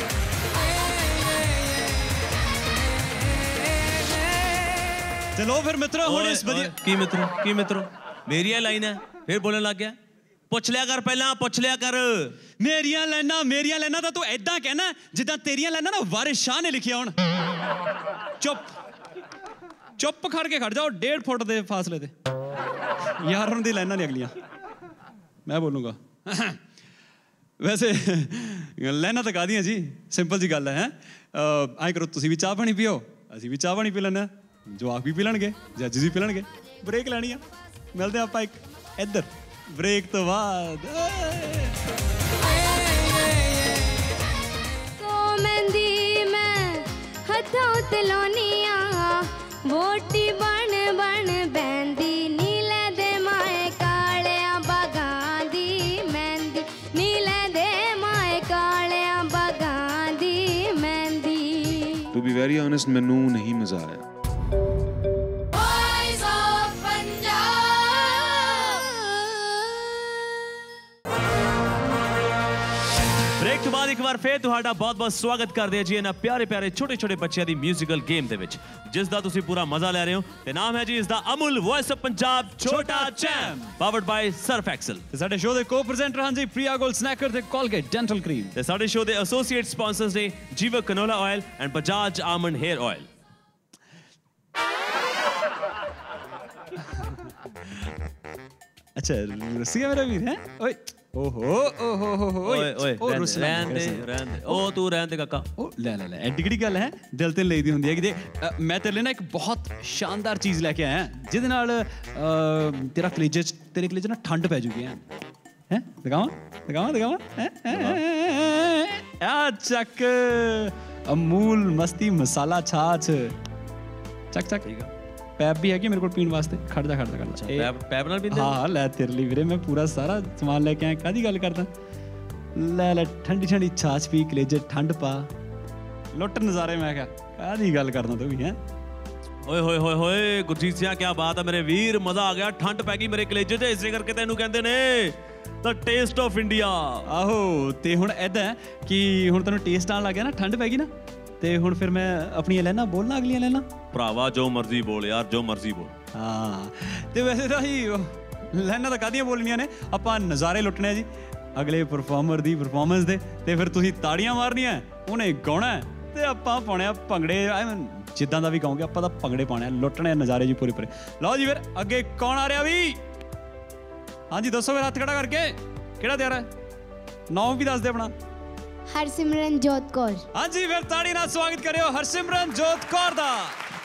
ਚਲੋ ਫਿਰ ਮਿੱਤਰੋ ਹੁਣ ਇਸ ਵਧੀਆ ਕੀ ਮਿੱਤਰੋ ਕੀ ਮਿੱਤਰੋ ਮੇਰੀ ਲਾਈਨ ਹੈ ਫਿਰ ਬੋਲਣ ਲੱਗ ਗਿਆ। ਪੁੱਛ ਲਿਆ ਕਰ ਪਹਿਲਾਂ, ਪੁੱਛ ਲਿਆ ਕਰ। ਮੇਰੀਆਂ ਲਾਈਨਾਂ ਮੇਰੀਆਂ ਲਾਈਨਾਂ ਤਾਂ ਤੂੰ ਐਦਾਂ ਕਹਿਣਾ ਜਿੱਦਾਂ ਤੇਰੀਆਂ ਲਾਈਨਾਂ ਨਾ ਵਾਰਿਸ ਸ਼ਾਹ ਨੇ ਲਿਖਿਆ ਹੋਣ। ਚੁੱਪ ਚੁੱਪ ਖੜ ਕੇ ਖੜ ਜਾ ਡੇਢ ਫੁੱਟ ਦੇ ਫਾਸਲੇ ਤੇ। ਯਾਰ ਉਹਨਾਂ ਦੀ ਲਾਈਨਾਂ ਨਹੀਂ ਅਗਲੀਆਂ, ਮੈਂ ਬੋਲੂੰਗਾ। ਵੈਸੇ ਲਾਈਨਾਂ ਤਾਂ ਕਾਹਦੀਆਂ ਜੀ, ਸਿੰਪਲ ਜੀ ਗੱਲ ਹੈ। ਐਂ ਕਰੋ ਤੁਸੀਂ ਵੀ ਚਾਹ ਪਾਣੀ ਪੀਓ, ਅਸੀਂ ਵੀ ਚਾਹ ਪਾਣੀ ਪੀ ਲੈਂਦੇ ਹਾਂ, ਜਵਾਕ ਵੀ ਪੀ ਲੈਣਗੇ, ਜੱਜ ਵੀ ਪੀ ਲੈਣਗੇ। ਬ੍ਰੇਕ ਲੈਣੀ ਆ, ਮਿਲਦੇ ਆਪਾਂ ਇੱਕ ਇੱਧਰ ਬ੍ਰੇਕ ਤੋਂ ਬਾਅਦ। ਸੋ ਮਹਿੰਦੀ ਮੈਂ ਹੱਥਾਂ ਉੱਤੇ ਲਾਉਣੀ ਆ, ਵੋਟੀ ਬਣ ਬਣ ਬੈਂਦੀ ਨੀਲੇ ਦੇ ਮਾਏ ਕਾਲਿਆਂ ਬਾਗਾਂ ਦੀ ਮਹਿੰਦੀ, ਨੀਲੇ ਦੇ ਮਾਏ ਕਾਲਿਆਂ ਬਾਗਾਂ ਦੀ ਮਹਿੰਦੀ। ਟੂ ਬੀ ਵੈਰੀ ਓਨੈਸਟ ਮੈਨੂੰ ਨਹੀਂ ਮਜ਼ਾ ਆਇਆ। ਬ੍ਰੇਕ ਤੋਂ ਬਾਅਦ ਇੱਕ ਵਾਰ ਫੇਰ ਤੁਹਾਡਾ ਬਹੁਤ-ਬਹੁਤ ਸਵਾਗਤ ਕਰਦੇ ਹਾਂ ਜੀ ਇਹਨਾਂ ਪਿਆਰੇ-ਪਿਆਰੇ ਛੋਟੇ-ਛੋਟੇ ਬੱਚਿਆਂ ਦੀ ਮਿਊਜ਼ੀਕਲ ਗੇਮ ਦੇ ਵਿੱਚ, ਜਿਸ ਦਾ ਤੁਸੀਂ ਪੂਰਾ ਮਜ਼ਾ ਲੈ ਰਹੇ ਹੋ। ਤੇ ਨਾਮ ਹੈ ਜੀ ਇਸ ਦਾ Amul voice of Punjab Chhota champ, powered by Surf Excel. ਤੇ ਸਾਡੇ ਸ਼ੋਅ ਦੇ ਕੋ-ਪ੍ਰੈਜ਼ੈਂਟਰ ਹਨ ਜੀ ਪ੍ਰਿਆ ਗੋਲਡ ਸਨੈਕਰ ਤੇ ਕੋਲਗੇਟ ਡੈਂਟਲ ਕਰੀਮ। ਤੇ ਸਾਡੇ ਸ਼ੋਅ ਦੇ ਐਸੋਸੀਏਟ ਸਪਾਂਸਰਸ ਨੇ Jivo canola oil and Bajaj almond hair oil. ਅੱਛਾ ਰੁੱਸੀਆ ਮੇਰਾ ਵੀਰ ਹੈ ਓਏ। ਓਹੋ ਓਹੋ ਓਹੋ ਓਏ ਓਏ ਰਹਿਣ ਦੇ ਰਹਿਣ ਦੇ ਉਹ ਤੂੰ ਰਹਿਣ ਦੇ ਕਾਕਾ। ਉਹ ਲੈ ਲੈ ਲੈ ਐਡੀ ਕਿਹੜੀ ਗੱਲ ਹੈ, ਦਿਲ ਤੇ ਲਈਦੀ ਹੁੰਦੀ ਹੈ। ਕਿ ਮੈਂ ਤੇਰੇ ਲਈ ਨਾ ਇੱਕ ਬਹੁਤ ਸ਼ਾਨਦਾਰ ਚੀਜ਼ ਲੈ ਕੇ ਆਇਆ ਜਿਹਦੇ ਨਾਲ ਤੇਰਾ ਕਲੇਜੇ 'ਚ तेरे कलेजे ना ठंड पै जूगी हैं हैं दिखावा दिखावा दिखावा आ चक अमूल मस्ती मसाला छाछ चक चक पैप भी है कि मेरे को पीने वास्ते खड़ जा खड़ जा खड़ जा पैप पैप नाल पींदे हाँ लै तेरे लिए वीरे मैं पूरा सारा समान लेके आया कादी गल करदा लै लै ठंडी ठंडी छाछ पी कलेजे ठंड पा लुट नज़ारे मैं क्या कादी गल करदा तू भी हैं ओए होए होए होए गुरजीत सिंह क्या बात है मेरे वीर मजा आ गया ठंड पै गई मेरे कलेजे च इसे करके तैनू कहंदे ने द टेस्ट ऑफ इंडिया आहो ते हुण ऐदा कि हुण तैनू टेस्ट आन लग गया ना ठंड पै गई ना ते हुण फिर मैं अपनी लैना बोलना अगलियां लैना भरावा जो मर्जी बोल यार जो मर्जी बोल हाँ ते वैसे तो ही लैना तो कादियां बोलनियां ने आपां नज़ारे लुटने जी अगले परफॉर्मर दी परफॉर्मेंस दे ते फिर तुसीं ताड़ियां मारनियां उन्हें गाउणा ते आपां पाने भंगड़े जिद्दां दा भी गाओगे आपां तां भंगड़े पाने लुटने नज़ारे जी पूरे पूरे लो जी फिर अगे कौन आ रहा भी हाँ जी दसो फिर हाथ खड़ा करके केड़ा तैयार है नाम भी दस दे अपना हरसिमरन जोत कौर हाँ जी फिर ताड़ी नाल स्वागत करियो हरसिमरन जोत कौर दा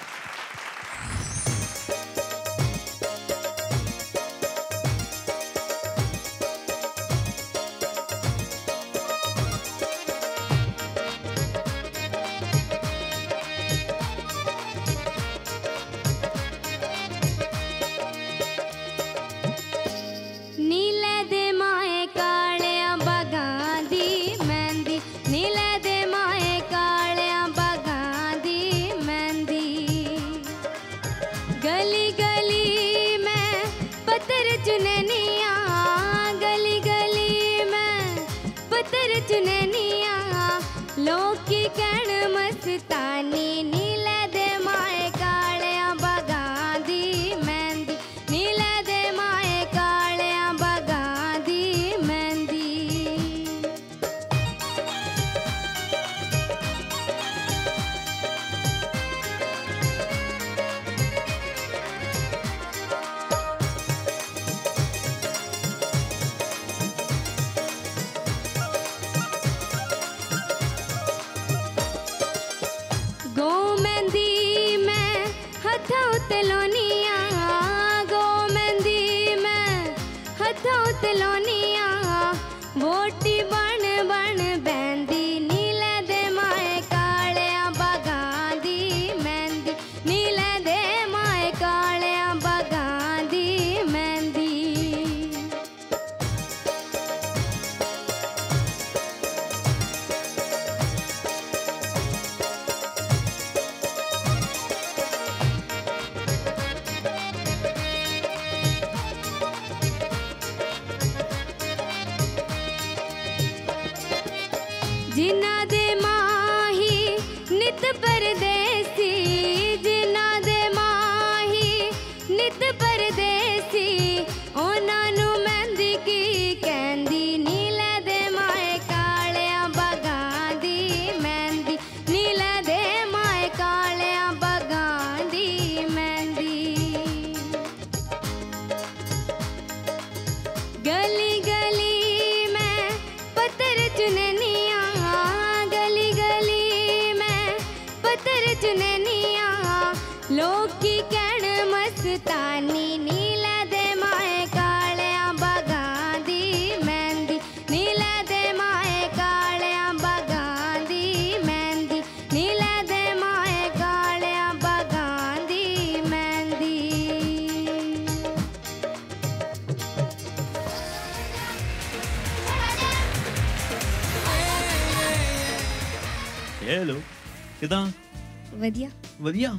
हेलो किदा वधिया वधिया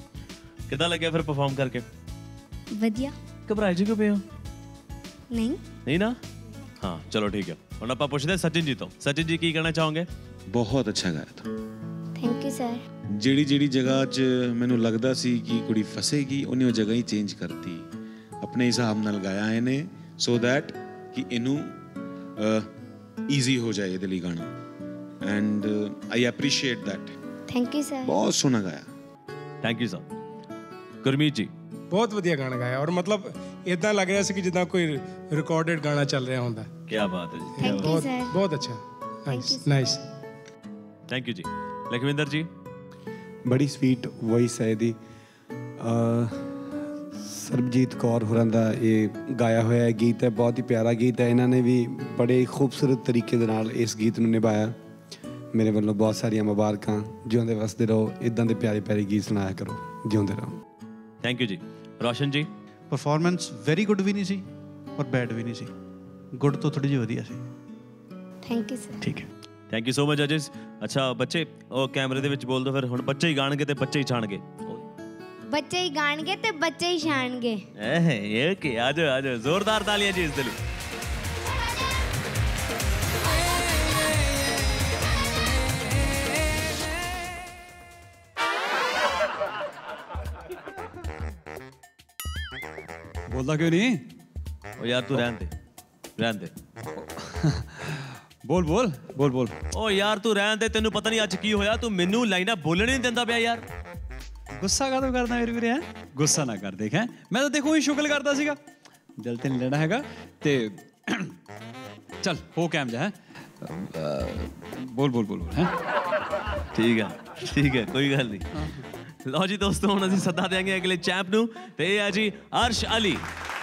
किदा लगे फिर परफॉर्म करके वधिया घबराए जी क्यों पे हो नहीं नहीं ना हाँ चलो ठीक है ਹੁਣ ਆਪਾਂ ਪੁੱਛਦੇ ਸਚਿਨ ਜੀ ਤੋਂ ਸਚਿਨ ਜੀ ਕੀ ਕਹਿਣਾ ਚਾਹੋਗੇ ਬਹੁਤ ਅੱਛਾ ਗਾਇਆ ਤਾ ਥੈਂਕ ਯੂ ਸਰ ਜਿਹੜੀ ਜਿਹੜੀ ਜਗ੍ਹਾ 'ਚ ਮੈਨੂੰ ਲੱਗਦਾ ਸੀ ਕਿ ਕੁੜੀ ਫਸੇਗੀ ਉਹਨੇ ਉਹ ਜਗ੍ਹਾ ਹੀ ਚੇਂਜ ਕਰਤੀ ਆਪਣੇ ਹਿਸਾਬ ਨਾਲ ਗਾਇਆ ਇਹਨੇ ਸੋ ਦੈਟ ਕਿ ਇਹਨੂੰ ਈਜ਼ੀ ਹੋ ਜਾਏ ਇਹਦੇ ਲਈ ਗਾਣਾ and I appreciate that thank you sir ਬਹੁਤ ਸੋਹਣਾ ਗਾਇਆ ਥੈਂਕ ਯੂ ਸਰ ਗੁਰਮੀਤ ਜੀ ਬਹੁਤ ਵਧੀਆ ਗਾਣਾ ਗਾਇਆ ਔਰ ਮਤਲਬ ਇਦਾਂ ਲੱਗ ਰਿਹਾ ਸੀ ਕਿ ਜਿੱਦਾਂ ਕੋਈ ਰਿਕਾਰਡਡ ਗਾਣਾ ਚੱਲ ਰਿਹਾ ਹੁੰਦਾ ਕੀ ਬਾਤ ਹੈ ਜੀ ਥੈਂਕ ਯੂ ਸਰ ਬਹੁਤ ਅੱਛਾ ਨਾਈਸ ਨਾਈਸ ਥੈਂਕ ਯੂ ਜੀ ਲਖਵਿੰਦਰ ਜੀ बड़ी स्वीट वॉइस है ਇਹਦੀ ਸਰਬਜੀਤ ਕੌਰ ਹੋਰਾਂ ਦਾ ਇਹ ਗਾਇਆ ਹੋਇਆ ਗੀਤ ਹੈ। ਬਹੁਤ ਹੀ ਪਿਆਰਾ ਗੀਤ ਹੈ। ਇਹਨਾਂ ਨੇ ਵੀ ਬੜੇ ਖੂਬਸੂਰਤ ਤਰੀਕੇ ਦੇ ਨਾਲ ਇਸ ਗੀਤ ਨੂੰ ਨਿਭਾਇਆ। ਮੇਰੇ ਵੱਲੋਂ ਬਹੁਤ ਸਾਰੀਆਂ ਮੁਬਾਰਕਾਂ। ਜਿਉਂਦੇ ਵਸਦੇ ਰਹੋ, ਇਦਾਂ ਦੇ ਪਿਆਰੇ ਪਿਆਰੇ ਗੀਤ ਸੁਣਾਇਆ ਕਰੋ। ਜਿਉਂਦੇ ਰਹੋ। ਥੈਂਕ ਯੂ ਜੀ। ਰੋਸ਼ਨ ਜੀ? ਪਰਫਾਰਮੈਂਸ ਵੈਰੀ ਗੁੱਡ ਵੀ ਨਹੀਂ ਸੀ ਔਰ ਬੈਡ ਵੀ ਨਹੀਂ ਸੀ, ਗੁੱਡ ਤੋਂ ਥੋੜੀ ਜਿਹੀ ਵਧੀਆ ਸੀ। Thank you sir. ਠੀਕ ਹੈ, ਥੈਂਕ ਯੂ ਸੋ ਮਚ ਜੱਜਸ। ਅੱਛਾ ਬੱਚੇ, ਉਹ ਕੈਮਰੇ ਦੇ ਵਿੱਚ ਬੋਲ ਦਿਓ ਫਿਰ। ਹੁਣ ਬੱਚੇ ਹੀ ਗਾਣਗੇ ਤੇ ਬੱਚੇ ਹੀ ਛਾਣਗੇ। ਬੱਚੇ ਹੀ ਗਾਣਗੇ ਤੇ ਬੱਚੇ ਹੀ ਛਾਣਗੇ। ਇਹ ਕੀ, ਆ ਜਾਓ ਆ ਜਾਓ, ਜ਼ੋਰਦਾਰ ਤਾਲੀਆਂ ਜੀ ਇਸ ਦੇ ਲਈ। ਬੋਲਦਾ ਕਿਉਂ ਨਹੀਂ? ਉਹ ਯਾਰ ਤੂੰ ਰਹਿਣ ਦੇ, ਰਹਿਣ ਦੇ। ਬੋਲ ਬੋਲ ਬੋਲ ਬੋਲ। ਉਹ ਯਾਰ ਤੂੰ ਰਹਿਣ ਦੇ, ਤੈਨੂੰ ਪਤਾ ਨਹੀਂ ਅੱਜ ਕੀ ਹੋਇਆ, ਤੂੰ ਮੈਨੂੰ ਲਾਈਨਾਂ ਬੋਲਣ ਨਹੀਂ ਦਿੰਦਾ ਪਿਆ ਯਾਰ। ਗੁੱਸਾ ਕਾਹਦੋਂ ਕਰਦਾ ਮੇਰੇ ਵੀਰੇ? ਹੈ ਗੁੱਸਾ ਨਾ ਕਰ। ਦੇਖ ਹੈ ਮੈਂ ਤਾਂ ਦੇਖੋ ਹੀ ਸ਼ੁਗਲ ਕਰਦਾ ਸੀਗਾ, ਦਿਲ ਤੇ ਨਹੀਂ ਲੈਣਾ ਹੈਗਾ। ਤੇ ਚੱਲ ਹੋ ਕੈਮ ਜਾ ਹੈ। ਬੋਲ ਬੋਲ ਬੋਲ ਹੈ। ਠੀਕ ਹੈ ਠੀਕ ਹੈ, ਕੋਈ ਗੱਲ ਨਹੀਂ। ਲਓ ਜੀ ਦੋਸਤੋ, ਹੁਣ ਅਸੀਂ ਸੱਦਾ ਦੇਾਂਗੇ ਅਗਲੇ ਚੈਂਪ ਨੂੰ, ਤੇ ਇਹ ਹੈ ਜੀ ਅਰਸ਼ ਅਲੀ।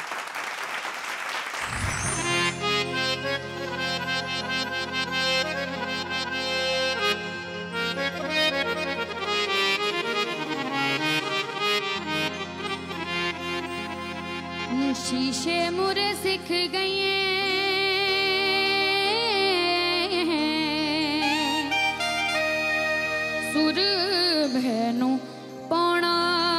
शीशे मुरे सिख गए सुर भैनू पाना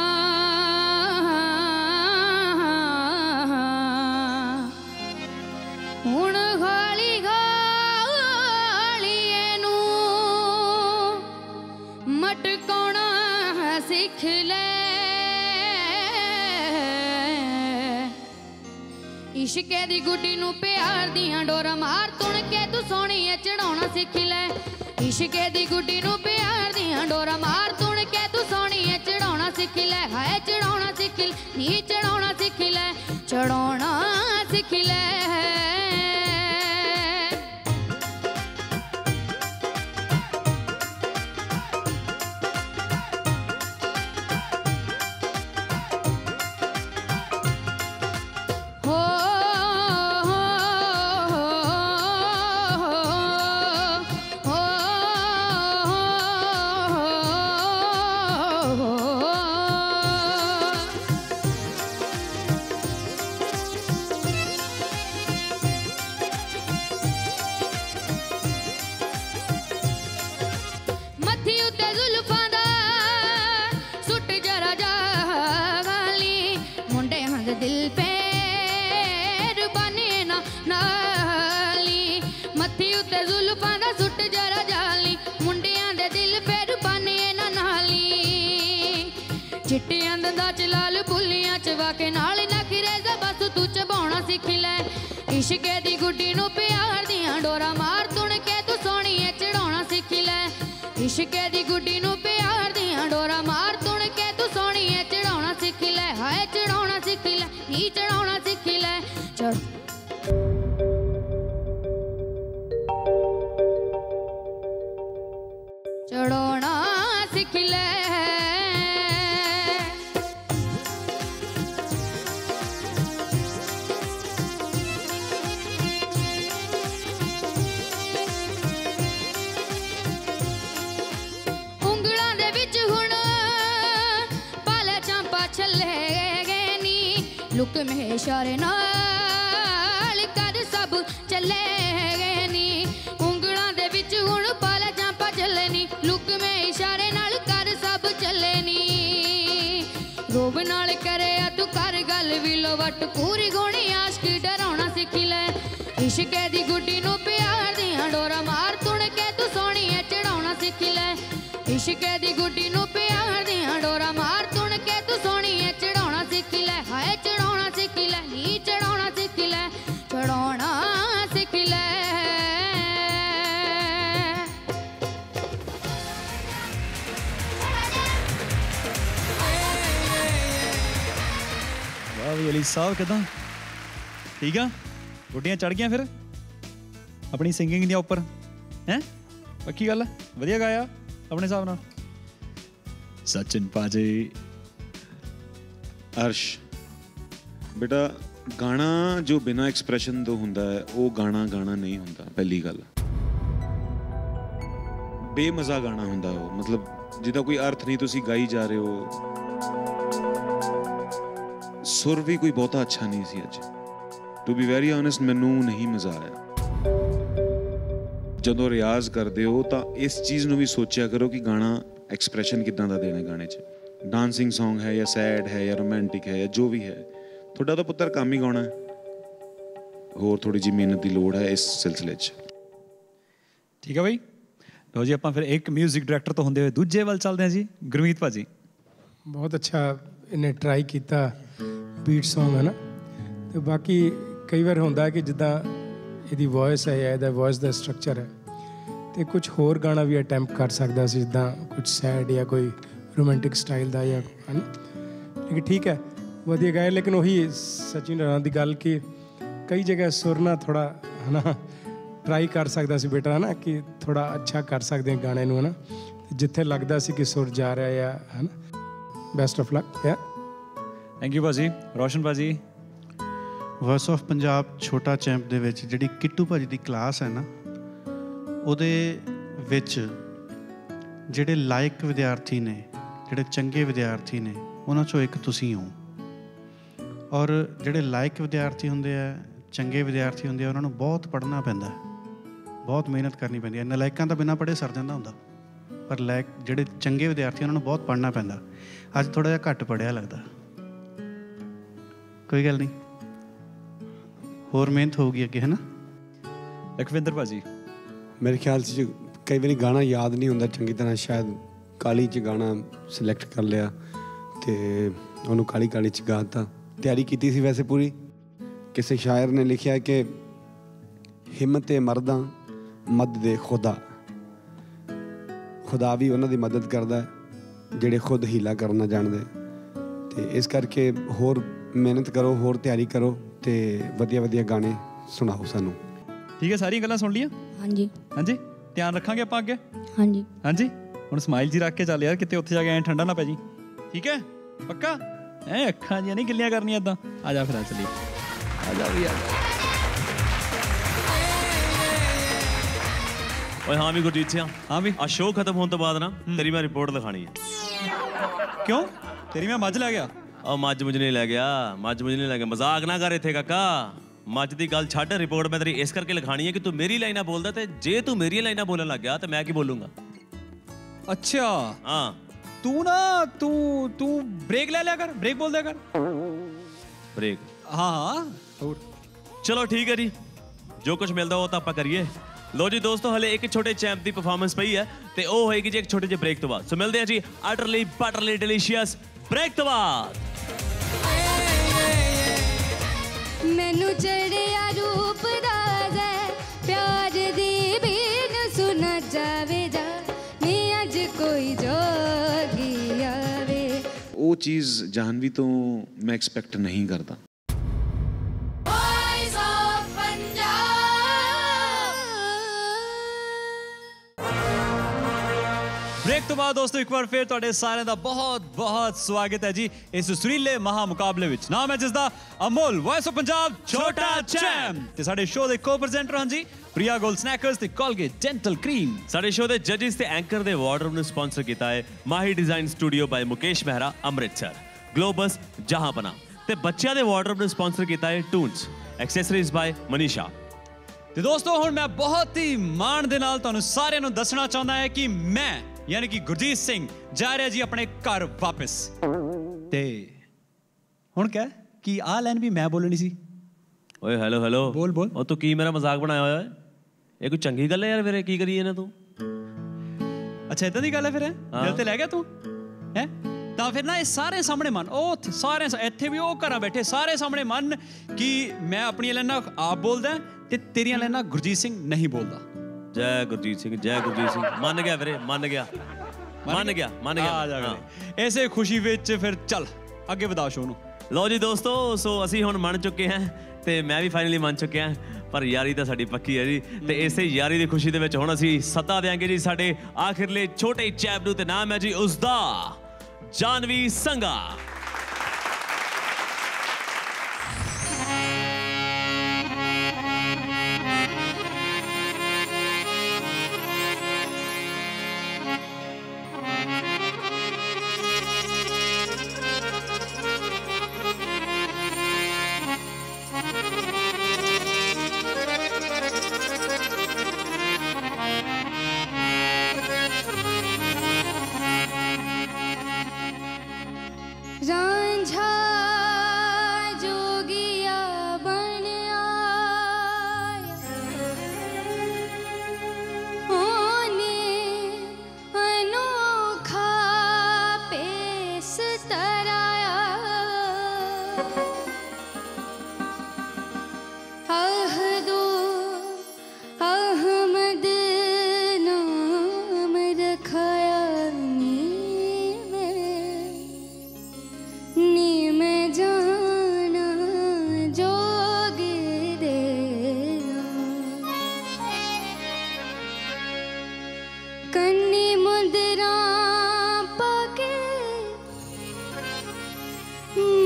हुण गाली गाली नू मटकाउणा सिख ले। इश्के दी गुड्डी नू प्यार दियां डोरा मार तुण के तू सोहणी ऐ चढ़ाउणा सिख लै। इश्के दी गुड्डी नू प्यार दियां डोरा मार तुण के तू सोहणी ऐ चढ़ाउणा सिख लै। हाय चढ़ाउणा सिख लै, नी चढ़ाउणा सिख लै, चढ़ाउणा सिख लै। दिल पे रुबानी ना नाली मत्थी उत्ते जुल्फां दा सुट जरा जाली मुंडियां दे दिल पे रुबानी ना नाली चिट्टियां दंदां च लाल पुलियां चवा के नाल नखरे दा बस तू चबाउणा सिख लै। इश्के दी गुड्डी नू प्यार दियां डोरा मार तुण के तू सोहणी ऐ चढ़ाउणा सिख लै। इश्के दी गुड्डी नू प्यार दियां डोरा मार तुण के तू सोहणी ऐ चढ़ाउणा सिख लै। हाय चढ़ाउणा सिख लै, नी चढ़ाउणा सिख लै, चढ़ चढ़ाउणा सिख लै। ਉਂਗਲਾਂ ਦੇ ਵਿੱਚ ਹੁਣ ਪਾਲੇ ਚਾਂਪਾ ਛੱਲੇ ਗਏ ਨੀ ਲੁਕ ਮੇ ਇਸ਼ਾਰੇ ਨਾਲ ਕਰ ਸਭ ਚੱਲੇ ਗਏ ਨੀ। ਉਂਗਲਾਂ ਦੇ ਵਿੱਚ ਹੁਣ ਪਾਲੇ ਚਾਂਪਾ ਚੱਲੇ ਨੀ ਲੁਕ ਮੇ ਇਸ਼ਾਰੇ ਨਾਲ ਕਰ ਸਭ ਚੱਲੇ ਨੀ। ਰੋਬ ਨਾਲ ਕਰਿਆ ਤੂੰ ਕਰ ਗੱਲ ਵੀ ਲੋ ਵਟ ਪੂਰੀ ਗੋਣੀ ਆਸ਼ਕ ਡਰਾਉਣਾ ਸਿੱਖ ਲੈ। ਇਸ਼ਕੇ ਦੀ ਗੁੱਡੀ ਨੂੰ ਪਿਆਰ ਦੀਆਂ ਡੋਰਾ ਮਾਰ ਤੁਣ ਕੇ ਤੂੰ ਸੋਹਣੀ ਐ ਚੜਾਉਣਾ ਸਿੱਖ ਲੈ। इश्के दी गुड्डी नू प्यार दियां डोरा मार तुण के तू सोहणी ऐ चढ़ाउणा सिख लै। हाय चढ़ाउणा सिख लै, नी चढ़ाउणा सिख लै, चढ़ाउणा सिख लै। वाह भी अली साहब किदां ठीक आ? गुड्डियां चढ़ गईयां फिर अपनी सिंगिंग दियां उपर हैं? पक्की गल है, वधिया गाया अपने हिसाब नाल। सचिन पाजी अर्श बेटा गाना जो बिना एक्सप्रैशन तो हुंदा है वो गाना गाना नहीं हुंदा। पहली गल बेमज़ा गाना हुंदा वो, मतलब जिदा कोई अर्थ नहीं, तुसी गाई जा रहे हो। सुर भी कोई बहुता अच्छा नहीं सी अज, टू बी वैरी ऑनेस्ट मैनू नहीं मज़ा आया। ਜਦੋਂ ਰਿਆਜ਼ ਕਰਦੇ ਹੋ ਤਾਂ ਇਸ ਚੀਜ਼ ਨੂੰ ਵੀ ਸੋਚਿਆ ਕਰੋ ਕਿ ਗਾਣਾ ਐਕਸਪ੍ਰੈਸ਼ਨ ਕਿੱਦਾਂ ਦਾ ਦੇਣਾ ਗਾਣੇ 'ਚ। ਡਾਂਸਿੰਗ ਸੌਂਗ ਹੈ ਜਾਂ ਸੈਡ ਹੈ ਜਾਂ ਰੋਮਾਂਟਿਕ ਹੈ ਜਾਂ ਜੋ ਵੀ ਹੈ, ਤੁਹਾਡਾ ਤਾਂ ਪੁੱਤਰ ਕੰਮ ਹੀ ਗਾਉਣਾ ਹੈ। ਹੋਰ ਥੋੜੀ ਜਿਹੀ ਮਿਹਨਤ ਦੀ ਲੋੜ ਹੈ ਇਸ ਸਿਲਸਿਲੇ 'ਚ। ਠੀਕ ਹੈ ਬਾਈ, ਲਓ ਜੀ ਆਪਾਂ ਫਿਰ ਇੱਕ ਮਿਊਜ਼ਿਕ ਡਾਇਰੈਕਟਰ ਤੋਂ ਹੁੰਦੇ ਹੋਏ ਦੂਜੇ ਵੱਲ ਚੱਲਦੇ ਹਾਂ ਜੀ। ਗੁਰਮੀਤ ਭਾਜੀ ਬਹੁਤ ਅੱਛਾ ਇਹਨੇ ਟਰਾਈ ਕੀਤਾ ਬੀਟ ਸੌਂਗ, ਹੈ ਨਾ। ਤੇ ਬਾਕੀ ਕਈ ਵਾਰ ਹੁੰਦਾ ਕਿ ਜਿੱਦਾਂ ਇਹਦੀ ਵੌਇਸ ਹੈ ਜਾਂ ਇਹਦਾ ਵੌਇਸ ਦਾ ਸਟਰਕਚਰ ਹੈ ਤੇ ਕੁਝ ਹੋਰ ਗਾਣਾ ਵੀ ਅਟੈਂਪਟ ਕਰ ਸਕਦਾ ਸੀ, ਜਿੱਦਾਂ ਕੁਝ ਸੈਡ ਜਾਂ ਕੋਈ ਰੋਮਾਂਟਿਕ ਸਟਾਈਲ ਦਾ ਜਾਂ ਹੈ ਨਾ। ਲੇਕਿਨ ਠੀਕ ਹੈ, ਵਧੀਆ ਗਾਇਆ। ਲੇਕਿਨ ਉਹੀ ਸਚਿਨ ਰਾਣਾ ਦੀ ਗੱਲ ਕਿ ਕਈ ਜਗ੍ਹਾ ਸੁਰ ਨਾ ਥੋੜ੍ਹਾ ਹੈ ਨਾ ਟਰਾਈ ਕਰ ਸਕਦਾ ਸੀ ਬੇਟਾ, ਹੈ ਨਾ, ਕਿ ਥੋੜ੍ਹਾ ਅੱਛਾ ਕਰ ਸਕਦੇ ਗਾਣੇ ਨੂੰ, ਹੈ ਨਾ। ਜਿੱਥੇ ਲੱਗਦਾ ਸੀ ਕਿ ਸੁਰ ਜਾ ਰਿਹਾ ਜਾਂ ਹੈ ਨਾ। Best of luck. ਯਾ ਥੈਂਕ ਯੂ ਭਾਜੀ। ਰੋਸ਼ਨ ਭਾਜੀ ਵਰਸ ਆਫ ਪੰਜਾਬ ਛੋਟਾ ਚੈਂਪ ਦੇ ਵਿੱਚ ਜਿਹੜੀ ਕਿੱਟੂ ਭਾਜੀ ਦੀ ਕਲਾਸ ਹੈ ਨਾ, ਉਹਦੇ ਵਿੱਚ ਜਿਹੜੇ ਲਾਇਕ ਵਿਦਿਆਰਥੀ ਨੇ, ਜਿਹੜੇ ਚੰਗੇ ਵਿਦਿਆਰਥੀ ਨੇ, ਉਹਨਾਂ 'ਚੋਂ ਇੱਕ ਤੁਸੀਂ ਹੋ। ਔਰ ਜਿਹੜੇ ਲਾਇਕ ਵਿਦਿਆਰਥੀ ਹੁੰਦੇ ਆ, ਚੰਗੇ ਵਿਦਿਆਰਥੀ ਹੁੰਦੇ ਆ, ਉਹਨਾਂ ਨੂੰ ਬਹੁਤ ਪੜ੍ਹਨਾ ਪੈਂਦਾ, ਬਹੁਤ ਮਿਹਨਤ ਕਰਨੀ ਪੈਂਦੀ ਹੈ। ਨਲਾਇਕਾਂ ਤਾਂ ਬਿਨਾਂ ਪੜ੍ਹੇ ਸਰ ਜਾਂਦਾ ਹੁੰਦਾ, ਪਰ ਲਾਇਕ ਜਿਹੜੇ ਚੰਗੇ ਵਿਦਿਆਰਥੀ ਉਹਨਾਂ ਨੂੰ ਬਹੁਤ ਪੜ੍ਹਨਾ ਪੈਂਦਾ। ਅੱਜ ਥੋੜ੍ਹਾ ਜਿਹਾ ਘੱਟ ਪੜ੍ਹਿਆ ਲੱਗਦਾ, ਕੋਈ ਗੱਲ ਨਹੀਂ, ਹੋਰ ਮਿਹਨਤ ਹੋਊਗੀ ਅੱਗੇ, ਹੈ ਨਾ। ਲਖਵਿੰਦਰ ਭਾਜੀ ਮੇਰੇ ਖਿਆਲ 'ਚ ਕਈ ਵਾਰੀ ਗਾਣਾ ਯਾਦ ਨਹੀਂ ਹੁੰਦਾ ਚੰਗੀ ਤਰ੍ਹਾਂ, ਸ਼ਾਇਦ ਕਾਲੀ 'ਚ ਗਾਣਾ ਸਿਲੈਕਟ ਕਰ ਲਿਆ ਅਤੇ ਉਹਨੂੰ ਕਾਲੀ ਕਾਲੀ 'ਚ ਗਾ ਦਿੱਤਾ। ਤਿਆਰੀ ਕੀਤੀ ਸੀ ਵੈਸੇ ਪੂਰੀ। ਕਿਸੇ ਸ਼ਾਇਰ ਨੇ ਲਿਖਿਆ ਕਿ ਹਿੰਮਤ ਮਰਦਾਂ ਮਦਦ ਦੇ ਖੁਦਾ, ਖੁਦਾ ਵੀ ਉਹਨਾਂ ਦੀ ਮਦਦ ਕਰਦਾ ਜਿਹੜੇ ਖੁਦ ਹੀਲਾ ਕਰਨਾ ਜਾਣਦੇ। ਅਤੇ ਇਸ ਕਰਕੇ ਹੋਰ ਮਿਹਨਤ ਕਰੋ, ਹੋਰ ਤਿਆਰੀ ਕਰੋ ਤੇ ਵਧੀਆ ਵਧੀਆ ਗਾਣੇ ਸੁਣਾਓ ਸਾਨੂੰ। ਠੀਕ ਹੈ, ਸਾਰੀਆਂ ਗੱਲਾਂ ਸੁਣ ਲਈਆਂ। ਹਾਂਜੀ ਹਾਂਜੀ, ਧਿਆਨ ਰੱਖਾਂਗੇ ਆਪਾਂ ਅੱਗੇ। ਹਾਂਜੀ ਹਾਂਜੀ, ਹੁਣ ਸਮਾਈਲ ਜੀ ਰੱਖ ਕੇ ਚੱਲ ਯਾਰ, ਕਿਤੇ ਉੱਥੇ ਜਾ ਕੇ ਐਂ ਠੰਡਾ ਨਾ ਪੈ ਜੀ। ਠੀਕ ਹੈ, ਪੱਕਾ। ਐ ਅੱਖਾਂ ਜੀਆਂ ਨਹੀਂ ਗਿੱਲੀਆਂ ਕਰਨੀਆਂ ਇੱਦਾਂ। ਆ ਜਾ ਫਿਰ, ਆ ਚੱਲੀਏ, ਆ ਜਾ ਵੀ ਆ ਜਾ। ਓਏ ਹਾਂ ਵੀ ਗੁਰਜੀਤ ਸਿੰਘ, ਹਾਂ ਵੀ ਆ ਸ਼ੋਅ ਖਤਮ ਹੋਣ ਤੋਂ ਬਾਅਦ ਨਾ ਤੇਰੀ ਮੈਂ ਰਿਪੋਰਟ ਲਿਖਾਣੀ ਹੈ। ਕਿਉਂ? ਤੇਰੀ ਮੈਂ ਮੱਝ ਲੈ ਗਿਆ। ਉਹ ਮੱਝ ਮੁਝ ਨਹੀਂ ਲੈ ਗਿਆ, ਮੱਝ ਮੁਝ ਨਹੀਂ ਲੈ ਗਿਆ। ਮਜ਼ਾਕ ਨਾ ਕਰ ਇੱਥੇ ਕਾਕਾ, ਮੱਝ ਦੀ ਗੱਲ ਛੱਡ। ਰਿਪੋਰਟ ਮੈਂ ਤੇਰੀ ਇਸ ਕਰਕੇ ਲਿਖਾਣੀ ਹੈ ਕਿ ਤੂੰ ਮੇਰੀ ਲਾਈਨਾਂ ਬੋਲਦਾ, ਤੇ ਜੇ ਤੂੰ ਮੇਰੀਆਂ ਲਾਈਨਾਂ ਬੋਲਣ ਲੱਗ ਗਿਆ ਤਾਂ ਮੈਂ ਕੀ ਬੋਲੂੰਗਾ। ਅੱਛਾ ਹਾਂ, ਤੂੰ ਨਾ ਤੂੰ ਤੂੰ ਬ੍ਰੇਕ ਲੈ ਲਿਆ ਕਰ, ਬ੍ਰੇਕ ਬੋਲ ਦਿਆ ਕਰ। ਬ੍ਰੇਕ? ਹਾਂ ਹਾਂ, ਹੋਰ ਚਲੋ ਠੀਕ ਹੈ ਜੀ, ਜੋ ਕੁਝ ਮਿਲਦਾ ਉਹ ਤਾਂ ਆਪਾਂ ਕਰੀਏ। ਲੋ ਜੀ ਦੋਸਤੋ, ਹਲੇ ਇੱਕ ਛੋਟੇ ਚੈਂਪ ਦੀ ਪਰਫਾਰਮੈਂਸ ਪਈ ਹੈ ਤੇ ਉਹ ਹੋਏਗੀ ਜੀ ਇੱਕ ਛੋਟੇ ਜਿਹੇ ਬ੍ਰੇਕ ਤੋਂ ਬਾਅਦ। ਸੋ ਮਿਲਦੇ ਹਾਂ ਜੀ ਅਟਰਲੀ ਬਟਰਲੀ ਡਿਲੀਸ਼ੀਅਸ ਬ੍ਰੇਕ ਤੋਂ ਬਾਅਦ। ਮੈਨੂੰ ਚੜਿਆ ਰੂਪ ਰਾਜ ਹੈ, ਪਿਆਰ ਦੀ ਬੀਨ ਸੁਣ ਜਾਵੇ ਜਾ, ਨੀ ਅੱਜ ਕੋਈ ਜੋਗੀ ਆਵੇ। ਉਹ ਚੀਜ਼ ਜਾਹਨਵੀ ਤੋਂ ਮੈਂ ਐਕਸਪੈਕਟ ਨਹੀਂ ਕਰਦਾ। ਬ੍ਰੇਕ ਤੋਂ ਬਾਅਦ ਦੋਸਤੋ ਇੱਕ ਵਾਰ ਫਿਰ ਤੁਹਾਡੇ ਸਾਰਿਆਂ ਦਾ ਬਹੁਤ ਬਹੁਤ ਸਵਾਗਤ ਹੈ ਜੀ ਇਸ ਸੁਰੀਲੇ ਮਹਾ ਮੁਕਾਬਲੇ ਵਿੱਚ। ਨਾਮ ਹੈ ਜਿਸ ਦਾ Amul voice of Punjab Chhota champ. ਤੇ ਸਾਡੇ ਸ਼ੋਅ ਦੇ ਕੋ ਪ੍ਰੈਜ਼ੈਂਟਰ ਹਨ ਜੀ ਪ੍ਰਿਆ ਗੋਲਡ ਸਨੈਕਰਸ ਤੇ ਕੋਲਗੇਟ ਡੈਂਟਲ ਕਰੀਮ। ਸਾਡੇ ਸ਼ੋਅ ਦੇ ਜੱਜਿਸ ਤੇ ਐਂਕਰ ਦੇ ਵਾਰਡਰੋਬ ਨੂੰ ਸਪਾਂਸਰ ਕੀਤਾ ਹੈ Mahi design studio by Mukesh Mehra Amritsar, ਗਲੋਬਸ ਜਹਾਂਪਨਾ। ਤੇ ਬੱਚਿਆਂ ਦੇ ਵਾਰਡਰੋਬ ਨੂੰ ਸਪਾਂਸਰ ਕੀਤਾ ਹੈ ਟੂਨਸ ਐਕਸੈਸਰੀਜ਼ ਬਾਈ ਮਨੀਸ਼ਾ। ਤੇ ਦੋਸਤੋ ਹੁਣ ਮੈਂ ਬਹੁਤ ਹੀ ਮਾਣ ਦੇ ਨਾਲ ਤੁਹਾਨੂੰ ਸਾਰਿਆਂ ਨੂੰ ਦੱਸਣਾ ਚਾਹੁੰਦਾ ਹਾਂ ਕਿ ਮੈਂ ਯਾਨੀ ਕਿ ਗੁਰਜੀਤ ਸਿੰਘ ਜਾ ਰਿਹਾ ਜੀ ਆਪਣੇ ਘਰ ਵਾਪਸ। ਤੇ ਹੁਣ ਕਹਿ ਕਿ ਆਹ ਲਾਈਨ ਵੀ ਮੈਂ ਬੋਲਣੀ ਸੀ। ਓਏ ਹੈਲੋ ਹੈਲੋ, ਬੋਲ ਬੋਲ। ਉਹ ਤੂੰ ਕੀ ਮੇਰਾ ਮਜ਼ਾਕ ਬਣਾਇਆ ਹੋਇਆ ਹੈ? ਇਹ ਕੋਈ ਚੰਗੀ ਗੱਲ ਹੈ ਯਾਰ ਵੀਰੇ, ਕੀ ਕਰੀਏ ਨਾ ਤੂੰ? ਅੱਛਾ ਇਦਾਂ ਦੀ ਗੱਲ ਹੈ ਫਿਰ, ਦਿਲ ਤੇ ਲੈ ਗਿਆ ਤੂੰ ਹੈ? ਤਾਂ ਫਿਰ ਨਾ ਇਹ ਸਾਰੇ ਸਾਹਮਣੇ ਮੰਨ, ਉਹ ਸਾਰੇ ਇੱਥੇ ਵੀ ਉਹ ਘਰਾਂ ਬੈਠੇ ਸਾਰੇ ਸਾਹਮਣੇ ਮੰਨ ਕਿ ਮੈਂ ਆਪਣੀਆਂ ਲਾਈਨਾਂ ਆਪ ਬੋਲਦਾ ਤੇ ਤੇਰੀਆਂ ਲਾਈਨਾਂ ਗੁਰਜੀਤ ਸਿੰਘ ਨਹੀਂ ਬੋਲਦਾ। ਜੈ ਗੁਰਜੀਤ ਸਿੰਘ, ਜੈ ਗੁਰਜੀਤ ਸਿੰਘ। ਮੰਨ ਗਿਆ ਵੀਰੇ, ਮੰਨ ਗਿਆ ਮੰਨ ਗਿਆ ਮੰਨ ਗਿਆ। ਇਸੇ ਖੁਸ਼ੀ ਵਿੱਚ ਫਿਰ ਚੱਲ ਅੱਗੇ ਵਧਾਓ ਸ਼ੋਅ ਨੂੰ। ਲਓ ਜੀ ਦੋਸਤੋ, ਸੋ ਅਸੀਂ ਹੁਣ ਮੰਨ ਚੁੱਕੇ ਹਾਂ ਤੇ ਮੈਂ ਵੀ ਫਾਈਨਲੀ ਮੰਨ ਚੁੱਕਿਆ, ਪਰ ਯਾਰੀ ਤਾਂ ਸਾਡੀ ਪੱਕੀ ਹੈ ਜੀ। ਤੇ ਇਸੇ ਯਾਰੀ ਦੀ ਖੁਸ਼ੀ ਦੇ ਵਿੱਚ ਹੁਣ ਅਸੀਂ ਸੱਦਾ ਦਿਆਂਗੇ ਜੀ ਸਾਡੇ ਆਖਿਰਲੇ ਛੋਟੇ ਚੈਂਪ ਨੂੰ, ਤੇ ਨਾਮ ਹੈ ਜੀ ਉਸਦਾ ਜਾਨਵੀ ਸੰਘਾ।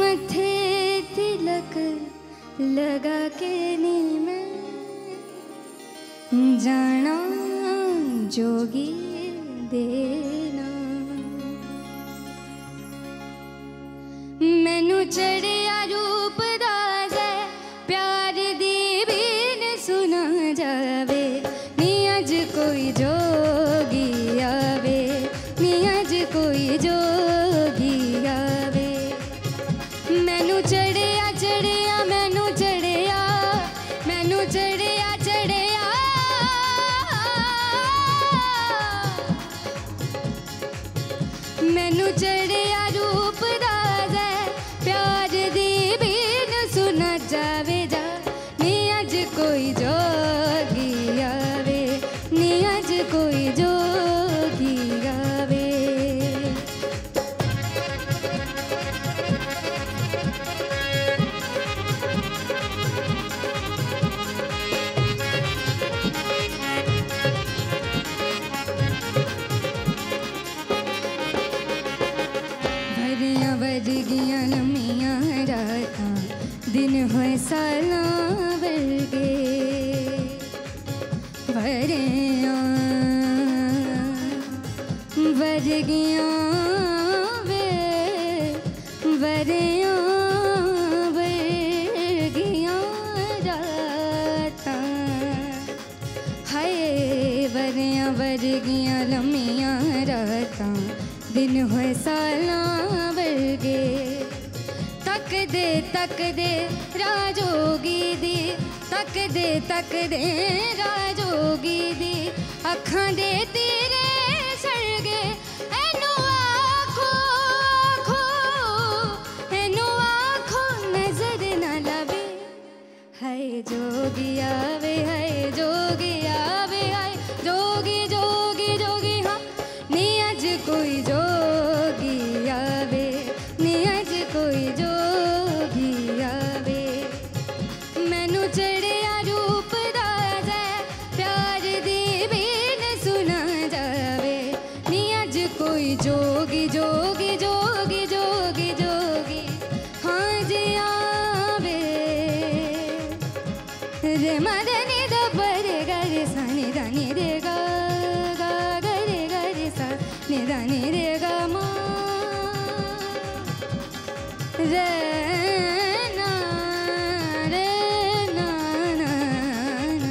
मथे तिलक लगा के नी मैं जाना जोगी देना मैनू चढ़िया रूप दाजे प्यार दी भी न सुना जावे नी अज कोई जोगी आवे नी अज कोई जोगी आवे मैनू चढ़िया चढ़िया मैनू चढ़िया मैनू चढ़िया चढ़िया मैनू चढ़िया रूप दाजे प्यार दी भी न सुना जावे जा नी अज कोई जोगी आवे नी अज कोई जोगी आवे भरिया वर्गियां लम्मियां रातां दिन होए सालां वर्गे भरिया वर्गियां वे भरिया वर्गियां रातां हाय वरिया वर्गियां लम्मियां रातां दिन होए सालां वर्गे तक दे तक दे राजोगी दी तक दे तक दे राजोगी दी अखां दे तेरे सरगे एनू आखो आखो एनू आखो नजर न लवे हाय जोगी आवे हाय जोगी आवे हाय जोगी जोगी जोगी हाँ नी अज कोई जोगी आवे नी अज कोई जोगी आवे मैनू चढ़िया रूप दाजे प्यार दी भी न सुना जावे नी अज कोई जोगी जोगी जोगी जोगी जोगी हाँ जी आवे रे मदनी द पर गे सा नि दा नि रे गा गा ग रे ग रे सा नि दा नि रे गा मा रे ना रे ना ना ना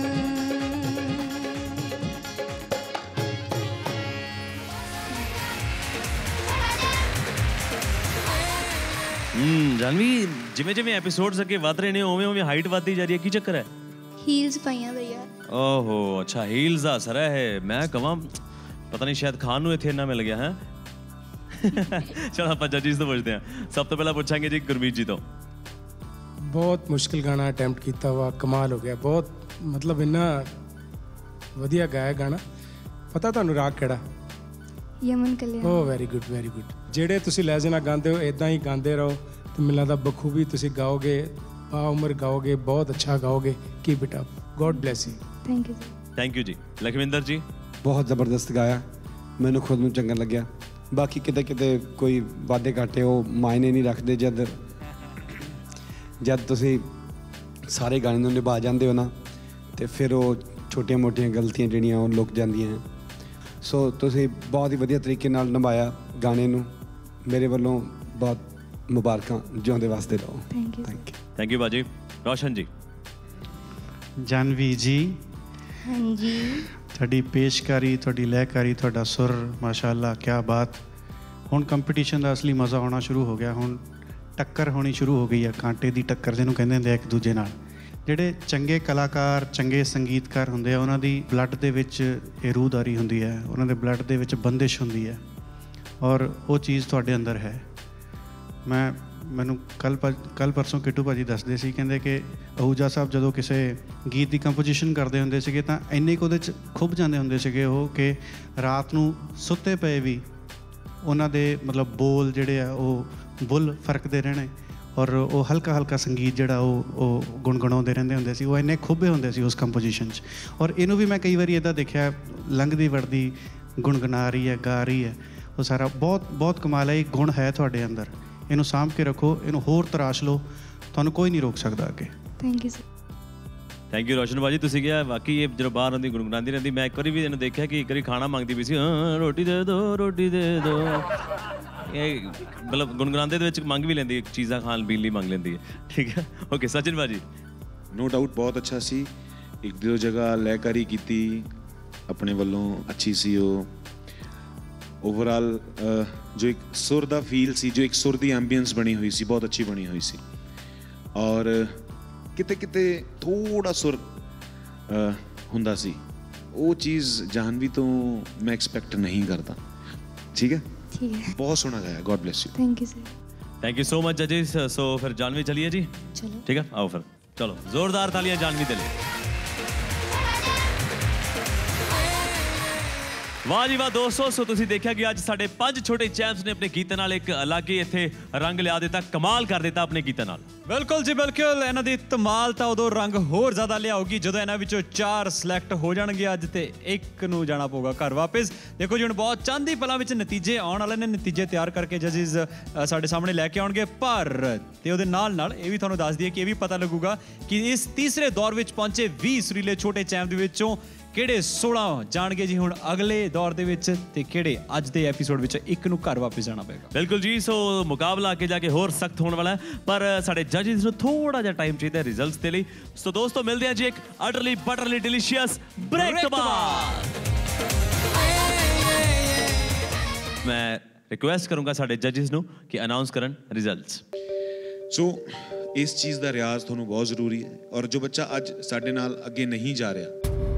ਹੂੰ ਜਾਨਵੀ ਜਿਵੇਂ ਜਿਵੇਂ ਐਪੀਸੋਡਸ ਅੱਗੇ ਵੱਧ ਰਹੇ ਨੇ ਉਵੇਂ ਉਵੇਂ ਹਾਈਟ ਵੱਧਦੀ ਜਾ ਰਹੀ ਹੈ ਕੀ ਚੱਕਰ ਹੈ ਹੀਲਸ ਪਾਈਆਂ ਭਈਆ ਓਹੋ ਅੱਛਾ ਹੀਲਸ ਦਾ ਅਸਰ ਹੈ ਇਹ ਮੈਂ ਕਹਾਂ ਪਤਾ ਨਹੀਂ ਸ਼ਾਇਦ ਖਾਨ ਨੂੰ ਇੱਥੇ ਇੰਨਾ ਮਿਲ ਗਿਆ ਹੈ ਚਲੋ ਆਪਾਂ ਜੱਜਿਸ ਤੋਂ ਪੁੱਛਦੇ ਹਾਂ ਸਭ ਤੋਂ ਪਹਿਲਾਂ ਪੁੱਛਾਂਗੇ ਜੀ ਗੁਰਮੀਤ ਜੀ ਤੋਂ ਬਹੁਤ ਮੁਸ਼ਕਿਲ ਗਾਣਾ ਅਟੈਂਪਟ ਕੀਤਾ ਵਾ ਕਮਾਲ ਹੋ ਗਿਆ ਬਹੁਤ ਮਤਲਬ ਇੰਨਾ ਵਧੀਆ ਗਾਇਆ ਗਾਣਾ ਪਤਾ ਤੁਹਾਨੂੰ ਰਾਗ ਕਿਹੜਾ Yaman Kalyan oh very good very good ਜਿਹੜੇ ਤੁਸੀਂ ਲਹਿਜੇ ਨਾਲ ਗਾਉਂਦੇ ਹੋ ਇਦਾਂ ਹੀ ਗਾਉਂਦੇ ਰਹੋ ਤੇ ਮੈਨੂੰ ਲੱਗਦਾ ਬਖੂਬੀ ਤੁਸੀਂ ਗਾਓਗੇ ਬਾ ਉਮਰ ਗਾਓਗੇ ਬਹੁਤ ਅੱਛਾ ਗਾਓਗੇ keep it up God bless you thank you thank you ਜੀ ਲਖਵਿੰਦਰ ਜੀ ਬਹੁਤ ਜ਼ਬਰਦਸਤ ਗਾਇਆ ਮੈਨੂੰ ਖੁਦ ਨੂੰ ਚੰਗਾ ਲੱਗਿਆ ਬਾਕੀ ਕਿਤੇ ਕਿਤੇ ਕੋਈ ਵਾਧੇ ਘਾਟੇ ਉਹ ਮਾਇਨੇ ਨਹੀਂ ਰੱਖਦੇ ਜਦ ਜਦ ਤੁਸੀਂ ਸਾਰੇ ਗਾਣੇ ਨੂੰ ਨਿਭਾ ਜਾਂਦੇ ਹੋ ਨਾ ਤੇ ਫਿਰ ਉਹ ਛੋਟੀਆਂ ਮੋਟੀਆਂ ਗਲਤੀਆਂ ਜਿਹੜੀਆਂ ਉਹ ਲੁਕ ਜਾਂਦੀਆਂ ਸੋ ਤੁਸੀਂ ਬਹੁਤ ਹੀ ਵਧੀਆ ਤਰੀਕੇ ਨਾਲ ਨਿਭਾਇਆ ਗਾਣੇ ਨੂੰ ਮੇਰੇ ਵੱਲੋਂ ਬਹੁਤ ਮੁਬਾਰਕਾਂ ਜਿਉਂਦੇ ਵਾਸਤੇ ਰਹੋ thank you thank you thank you ਬਾਜੀ ਰੋਸ਼ਨ ਜੀ ਜਾਨਵੀ ਜੀ ਹਾਂਜੀ ਤੁਹਾਡੀ ਪੇਸ਼ਕਾਰੀ ਤੁਹਾਡੀ ਲਹਿਕਾਰੀ ਤੁਹਾਡਾ ਸੁਰ ਮਾਸ਼ਾਅੱਲਾ ਕਿਆ ਬਾਤ ਹੁਣ ਕੰਪੀਟੀਸ਼ਨ ਦਾ ਅਸਲੀ ਮਜ਼ਾ ਆਉਣਾ ਸ਼ੁਰੂ ਹੋ ਗਿਆ ਹੁਣ ਟੱਕਰ ਹੋਣੀ ਸ਼ੁਰੂ ਹੋ ਗਈ ਆ ਕਾਂਟੇ ਦੀ ਟੱਕਰ ਜਿਹਨੂੰ ਕਹਿੰਦੇ ਹੁੰਦੇ ਆ ਇੱਕ ਦੂਜੇ ਨਾਲ ਜਿਹੜੇ ਚੰਗੇ ਕਲਾਕਾਰ ਚੰਗੇ ਸੰਗੀਤਕਾਰ ਹੁੰਦੇ ਆ ਉਹਨਾਂ ਦੀ ਬਲੱਡ ਦੇ ਵਿੱਚ ਇਹ ਰੂਹਦਾਰੀ ਹੁੰਦੀ ਹੈ ਉਹਨਾਂ ਦੇ ਬਲੱਡ ਦੇ ਵਿੱਚ ਬੰਦਿਸ਼ ਹੁੰਦੀ ਹੈ ਔਰ ਉਹ ਚੀਜ਼ ਤੁਹਾਡੇ ਅੰਦਰ ਹੈ ਮੈਂ ਮੈਨੂੰ ਕੱਲ ਕੱਲ ਪਰਸੋਂ ਕਿੱਟੂ ਭਾਜੀ ਦੱਸਦੇ ਸੀ ਕਹਿੰਦੇ ਕਿ ਅਹੂਜਾ ਸਾਹਿਬ ਜਦੋਂ ਕਿਸੇ ਗੀਤ ਦੀ ਕੰਪੋਜੀਸ਼ਨ ਕਰਦੇ ਹੁੰਦੇ ਸੀਗੇ ਤਾਂ ਇੰਨੇ ਕੁ ਉਹਦੇ 'ਚ ਖੁੱਭ ਜਾਂਦੇ ਹੁੰਦੇ ਸੀਗੇ ਉਹ ਕਿ ਰਾਤ ਨੂੰ ਸੁੱਤੇ ਪਏ ਵੀ ਉਹਨਾਂ ਦੇ ਮਤਲਬ ਬੋਲ ਜਿਹੜੇ ਆ ਉਹ ਬੁੱਲ ਫਰਕਦੇ ਰਹਿਣੇ ਔਰ ਉਹ ਹਲਕਾ ਹਲਕਾ ਸੰਗੀਤ ਜਿਹੜਾ ਉਹ ਉਹ ਗੁਣਗੁਣਾਉਂਦੇ ਰਹਿੰਦੇ ਹੁੰਦੇ ਸੀ ਉਹ ਇੰਨੇ ਖੁੱਭੇ ਹੁੰਦੇ ਸੀ ਉਸ ਕੰਪੋਜੀਸ਼ਨ 'ਚ ਔਰ ਇਹਨੂੰ ਵੀ ਮੈਂ ਕਈ ਵਾਰੀ ਇੱਦਾਂ ਦੇਖਿਆ ਲੰਘਦੀ ਵੜਦੀ ਗੁਣਗੁਣਾ ਰਹੀ ਹੈ ਗਾ ਰਹੀ ਹੈ ਉਹ ਸਾਰਾ ਬਹੁਤ ਬਹੁਤ ਕਮਾਲ ਹੈ ਇਹ ਗੁਣ ਹੈ ਤੁਹਾਡੇ ਅੰਦਰ ਇਹਨੂੰ ਸਾਂਭ ਕੇ ਰੱਖੋ, ਇਹਨੂੰ ਹੋਰ ਤਰਾਸ਼ ਲਓ, ਤੁਹਾਨੂੰ ਕੋਈ ਨਹੀਂ ਰੋਕ ਸਕਦਾ ਅੱਗੇ। Thank you sir. Thank you Roshan ਭਾਜੀ। ਤੁਸੀਂ ਕਿਹਾ ਵਾਕਈ ਇਹ ਜਦੋਂ ਬਾਹਰ ਆਉਂਦੀ ਗੁਣਗੁਣਾਉਂਦੀ ਰਹਿੰਦੀ। ਮੈਂ ਇੱਕ ਵਾਰੀ ਵੀ ਇਹਨੂੰ ਦੇਖਿਆ ਕਿ ਇੱਕ ਵਾਰੀ ਖਾਣਾ ਮੰਗਦੀ ਪਈ ਸੀ, ਹਾਂ ਰੋਟੀ ਦੇ ਦਿਓ ਰੋਟੀ ਦੇ ਦਿਓ। ਇਹ ਮਤਲਬ ਗੁਣਗੁਣਾਉਂਦੇ ਦੇ ਵਿੱਚ ਮੰਗ ਵੀ ਲੈਂਦੀ, ਚੀਜ਼ਾਂ ਖਾਣ ਪੀਣ ਲਈ ਮੰਗ ਲੈਂਦੀ ਹੈ। ਠੀਕ ਹੈ, ਓਕੇ ਸਚਿਨ ਭਾਜੀ। ਨੋ ਡਾਊਟ ਬਹੁਤ ਅੱਛਾ ਸੀ। ਇੱਕ ਦੋ ਜਗ੍ਹਾ ਲੈਕਾਰੀ ਕੀਤੀ ਆਪਣੇ ਵੱਲੋਂ, ਅੱਛੀ ਸੀ ਉਹ। ਓਵਰਆਲ ਜੋ ਇੱਕ ਸੁਰ ਦਾ ਫੀਲ ਸੀ, ਜੋ ਇੱਕ ਸੁਰ ਦੀ ਐਂਬੀਐਂਸ ਬਣੀ ਹੋਈ ਸੀ, ਬਹੁਤ ਅੱਛੀ ਬਣੀ ਹੋਈ ਸੀ। ਔਰ ਕਿਤੇ ਕਿਤੇ ਥੋੜਾ ਸੁਰ ਹੁੰਦਾ ਸੀ, ਉਹ ਚੀਜ਼ ਜਾਹਨਵੀ ਤੋਂ ਮੈਂ ਐਕਸਪੈਕਟ ਨਹੀਂ ਕਰਦਾ। ਠੀਕ ਹੈ, ਠੀਕ ਹੈ, ਬਹੁਤ ਸੋਹਣਾ ਗਾਇਆ। God bless you. Thank you sir. Thank you so much जजेस। सो फिर जानवी चलिए जी। चलो ठीक है, आओ फिर चलो जोरदार तालियां जानवी दे लिए। ਵਾਹ ਜੀ ਵਾਹ ਦੋਸਤੋ। ਸੋ ਤੁਸੀਂ ਦੇਖਿਆ ਕਿ ਅੱਜ ਸਾਡੇ ਪੰਜ ਛੋਟੇ ਚੈਂਪਸ ਨੇ ਆਪਣੇ ਗੀਤਾਂ ਨਾਲ ਇੱਕ ਅਲੱਗ ਹੀ ਇੱਥੇ ਰੰਗ ਲਿਆ ਦਿੱਤਾ, ਕਮਾਲ ਕਰ ਦਿੱਤਾ ਆਪਣੇ ਗੀਤਾਂ ਨਾਲ। ਬਿਲਕੁਲ ਜੀ ਬਿਲਕੁਲ। ਇਹਨਾਂ ਦੀ ਧਮਾਲ ਤਾਂ ਉਦੋਂ ਰੰਗ ਹੋਰ ਜ਼ਿਆਦਾ ਲਿਆਉਗੀ ਜਦੋਂ ਇਹਨਾਂ ਵਿੱਚੋਂ ਚਾਰ ਸਿਲੈਕਟ ਹੋ ਜਾਣਗੇ ਅੱਜ, ਤੇ ਇੱਕ ਨੂੰ ਜਾਣਾ ਪਊਗਾ ਘਰ ਵਾਪਸ। ਦੇਖੋ ਜੀ ਹੁਣ ਬਹੁਤ ਚਾਂਦੀ ਪਲਾਂ ਵਿੱਚ ਨਤੀਜੇ ਆਉਣ ਵਾਲੇ ਨੇ, ਨਤੀਜੇ ਤਿਆਰ ਕਰਕੇ ਜਜਿਸ ਸਾਡੇ ਸਾਹਮਣੇ ਲੈ ਕੇ ਆਉਣਗੇ। ਪਰ ਤੇ ਉਹਦੇ ਨਾਲ ਨਾਲ ਇਹ ਵੀ ਤੁਹਾਨੂੰ ਦੱਸ ਦਈਏ ਕਿ ਇਹ ਵੀ ਪਤਾ ਲੱਗੂਗਾ ਕਿ ਇਸ ਤੀਸਰੇ ਦੌਰ ਵਿੱਚ ਪਹੁੰਚੇ ਵੀਹ ਸੁਰੀਲੇ ਛੋਟੇ ਚੈਂਪ ਦੇ ਵਿੱਚੋਂ ਕਿਹੜੇ सोलह ਜਾਣਗੇ ਜੀ ਹੁਣ ਅਗਲੇ ਦੌਰ ਦੇ ਵਿੱਚ, ਤੇ ਕਿਹੜੇ ਅੱਜ ਦੇ ਐਪੀਸੋਡ ਵਿੱਚ ਇੱਕ ਨੂੰ ਘਰ ਵਾਪਸ ਜਾਣਾ ਪਏਗਾ। ਬਿਲਕੁਲ ਜੀ। ਸੋ ਮੁਕਾਬਲਾ ਅੱਗੇ ਜਾ ਕੇ ਹੋਰ ਸਖਤ ਹੋਣ ਵਾਲਾ ਹੈ, ਪਰ ਸਾਡੇ ਜੱਜਿਸ ਨੂੰ ਥੋੜਾ ਜਿਹਾ ਟਾਈਮ ਚਾਹੀਦਾ ਰਿਜ਼ਲਟਸ ਦੇ ਲਈ। ਸੋ ਦੋਸਤੋ ਮਿਲਦੇ ਹਾਂ ਜੀ ਇੱਕ ਅਟਰਲੀ ਬਟਰਲੀ ਡਿਲੀਸ਼ੀਅਸ ਬ੍ਰੇਕ ਤੋਂ ਬਾਅਦ। ਮੈਂ ਰਿਕੁਐਸਟ ਕਰੂੰਗਾ ਸਾਡੇ ਜੱਜਿਸ ਨੂੰ ਕਿ ਅਨਾਉਂਸ ਕਰਨ ਰਿਜ਼ਲਟਸ। ਸੋ ਇਸ ਚੀਜ਼ ਦਾ ਰਿਆਜ਼ ਤੁਹਾਨੂੰ ਬਹੁਤ ਜ਼ਰੂਰੀ ਹੈ, ਔਰ ਜੋ ਬੱਚਾ ਅੱਜ ਸਾਡੇ ਨਾਲ ਅੱਗੇ ਨਹੀਂ ਜਾ ਰਿਹਾ,